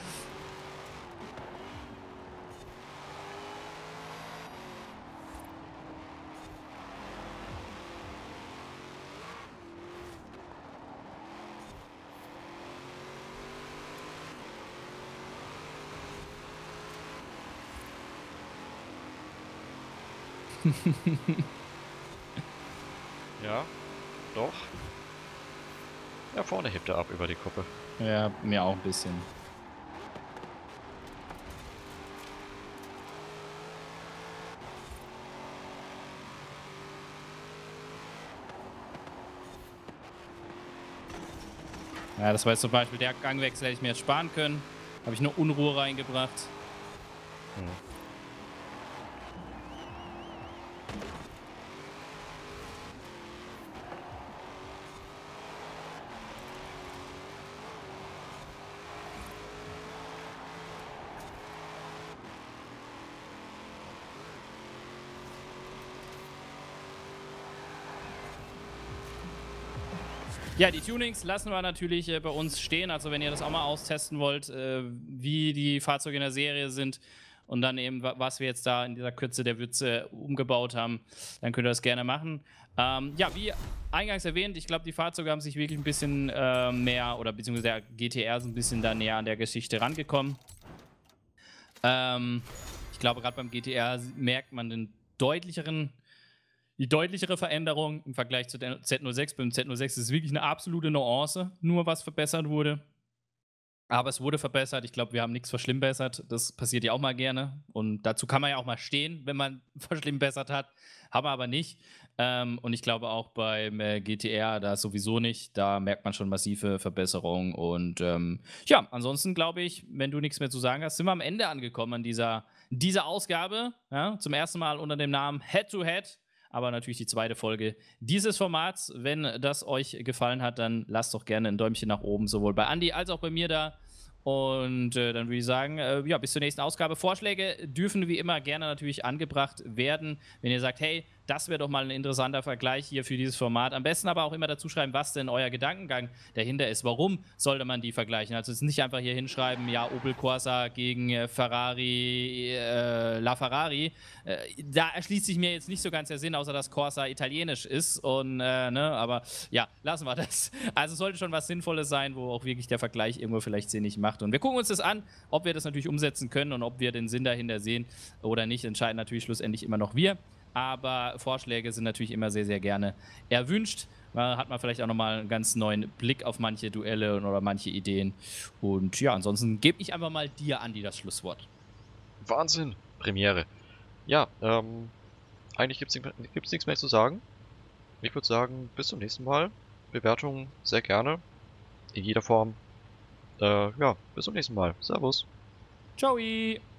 Ja, doch. Ja, vorne hebt er ab über die Kuppe. Ja, mir auch ein bisschen. Ja, das war jetzt zum Beispiel der Gangwechsel, hätte ich mir jetzt sparen können. Habe ich nur Unruhe reingebracht. Hm. Ja, die Tunings lassen wir natürlich bei uns stehen. Also wenn ihr das auch mal austesten wollt, wie die Fahrzeuge in der Serie sind und dann eben, was wir jetzt da in dieser Kürze der Würze umgebaut haben, dann könnt ihr das gerne machen. Ja, wie eingangs erwähnt, ich glaube, die Fahrzeuge haben sich wirklich ein bisschen mehr, oder beziehungsweise der GTR ist ein bisschen da näher an der Geschichte rangekommen. Ich glaube, gerade beim GTR merkt man die deutlichere Veränderung im Vergleich zu der Z06. Beim Z06 ist es wirklich eine absolute Nuance, nur was verbessert wurde. Aber es wurde verbessert. Ich glaube, wir haben nichts verschlimmbessert. Das passiert ja auch mal gerne. Und dazu kann man ja auch mal stehen, wenn man verschlimmbessert hat. Haben wir aber nicht. Und ich glaube auch beim GTR da sowieso nicht. Da merkt man schon massive Verbesserungen. Und ja, ansonsten glaube ich, wenn du nichts mehr zu sagen hast, sind wir am Ende angekommen an dieser Ausgabe. Ja, zum ersten Mal unter dem Namen Head to Head. Aber natürlich die zweite Folge dieses Formats. Wenn das euch gefallen hat, dann lasst doch gerne ein Däumchen nach oben, sowohl bei Andi als auch bei mir da. Und dann würde ich sagen, ja, bis zur nächsten Ausgabe. Vorschläge dürfen wie immer gerne natürlich angebracht werden. Wenn ihr sagt, hey, das wäre doch mal ein interessanter Vergleich hier für dieses Format. Am besten aber auch immer dazu schreiben, was denn euer Gedankengang dahinter ist. Warum sollte man die vergleichen? Also jetzt nicht einfach hier hinschreiben, ja, Opel Corsa gegen Ferrari, LaFerrari. Da erschließt sich mir jetzt nicht so ganz der Sinn, außer dass Corsa italienisch ist. Und, ne, aber ja, lassen wir das. Also sollte schon was Sinnvolles sein, wo auch wirklich der Vergleich irgendwo vielleicht sinnig macht. Und wir gucken uns das an, ob wir das natürlich umsetzen können und ob wir den Sinn dahinter sehen oder nicht, entscheiden natürlich schlussendlich immer noch wir. Aber Vorschläge sind natürlich immer sehr, sehr gerne erwünscht. Da hat man vielleicht auch nochmal einen ganz neuen Blick auf manche Duelle oder manche Ideen. Und ja, ansonsten gebe ich einfach mal dir, Andi, das Schlusswort. Wahnsinn! Premiere. Ja, eigentlich gibt's nichts mehr zu sagen. Ich würde sagen, bis zum nächsten Mal. Bewertungen sehr gerne. In jeder Form. Ja, bis zum nächsten Mal. Servus. Ciao!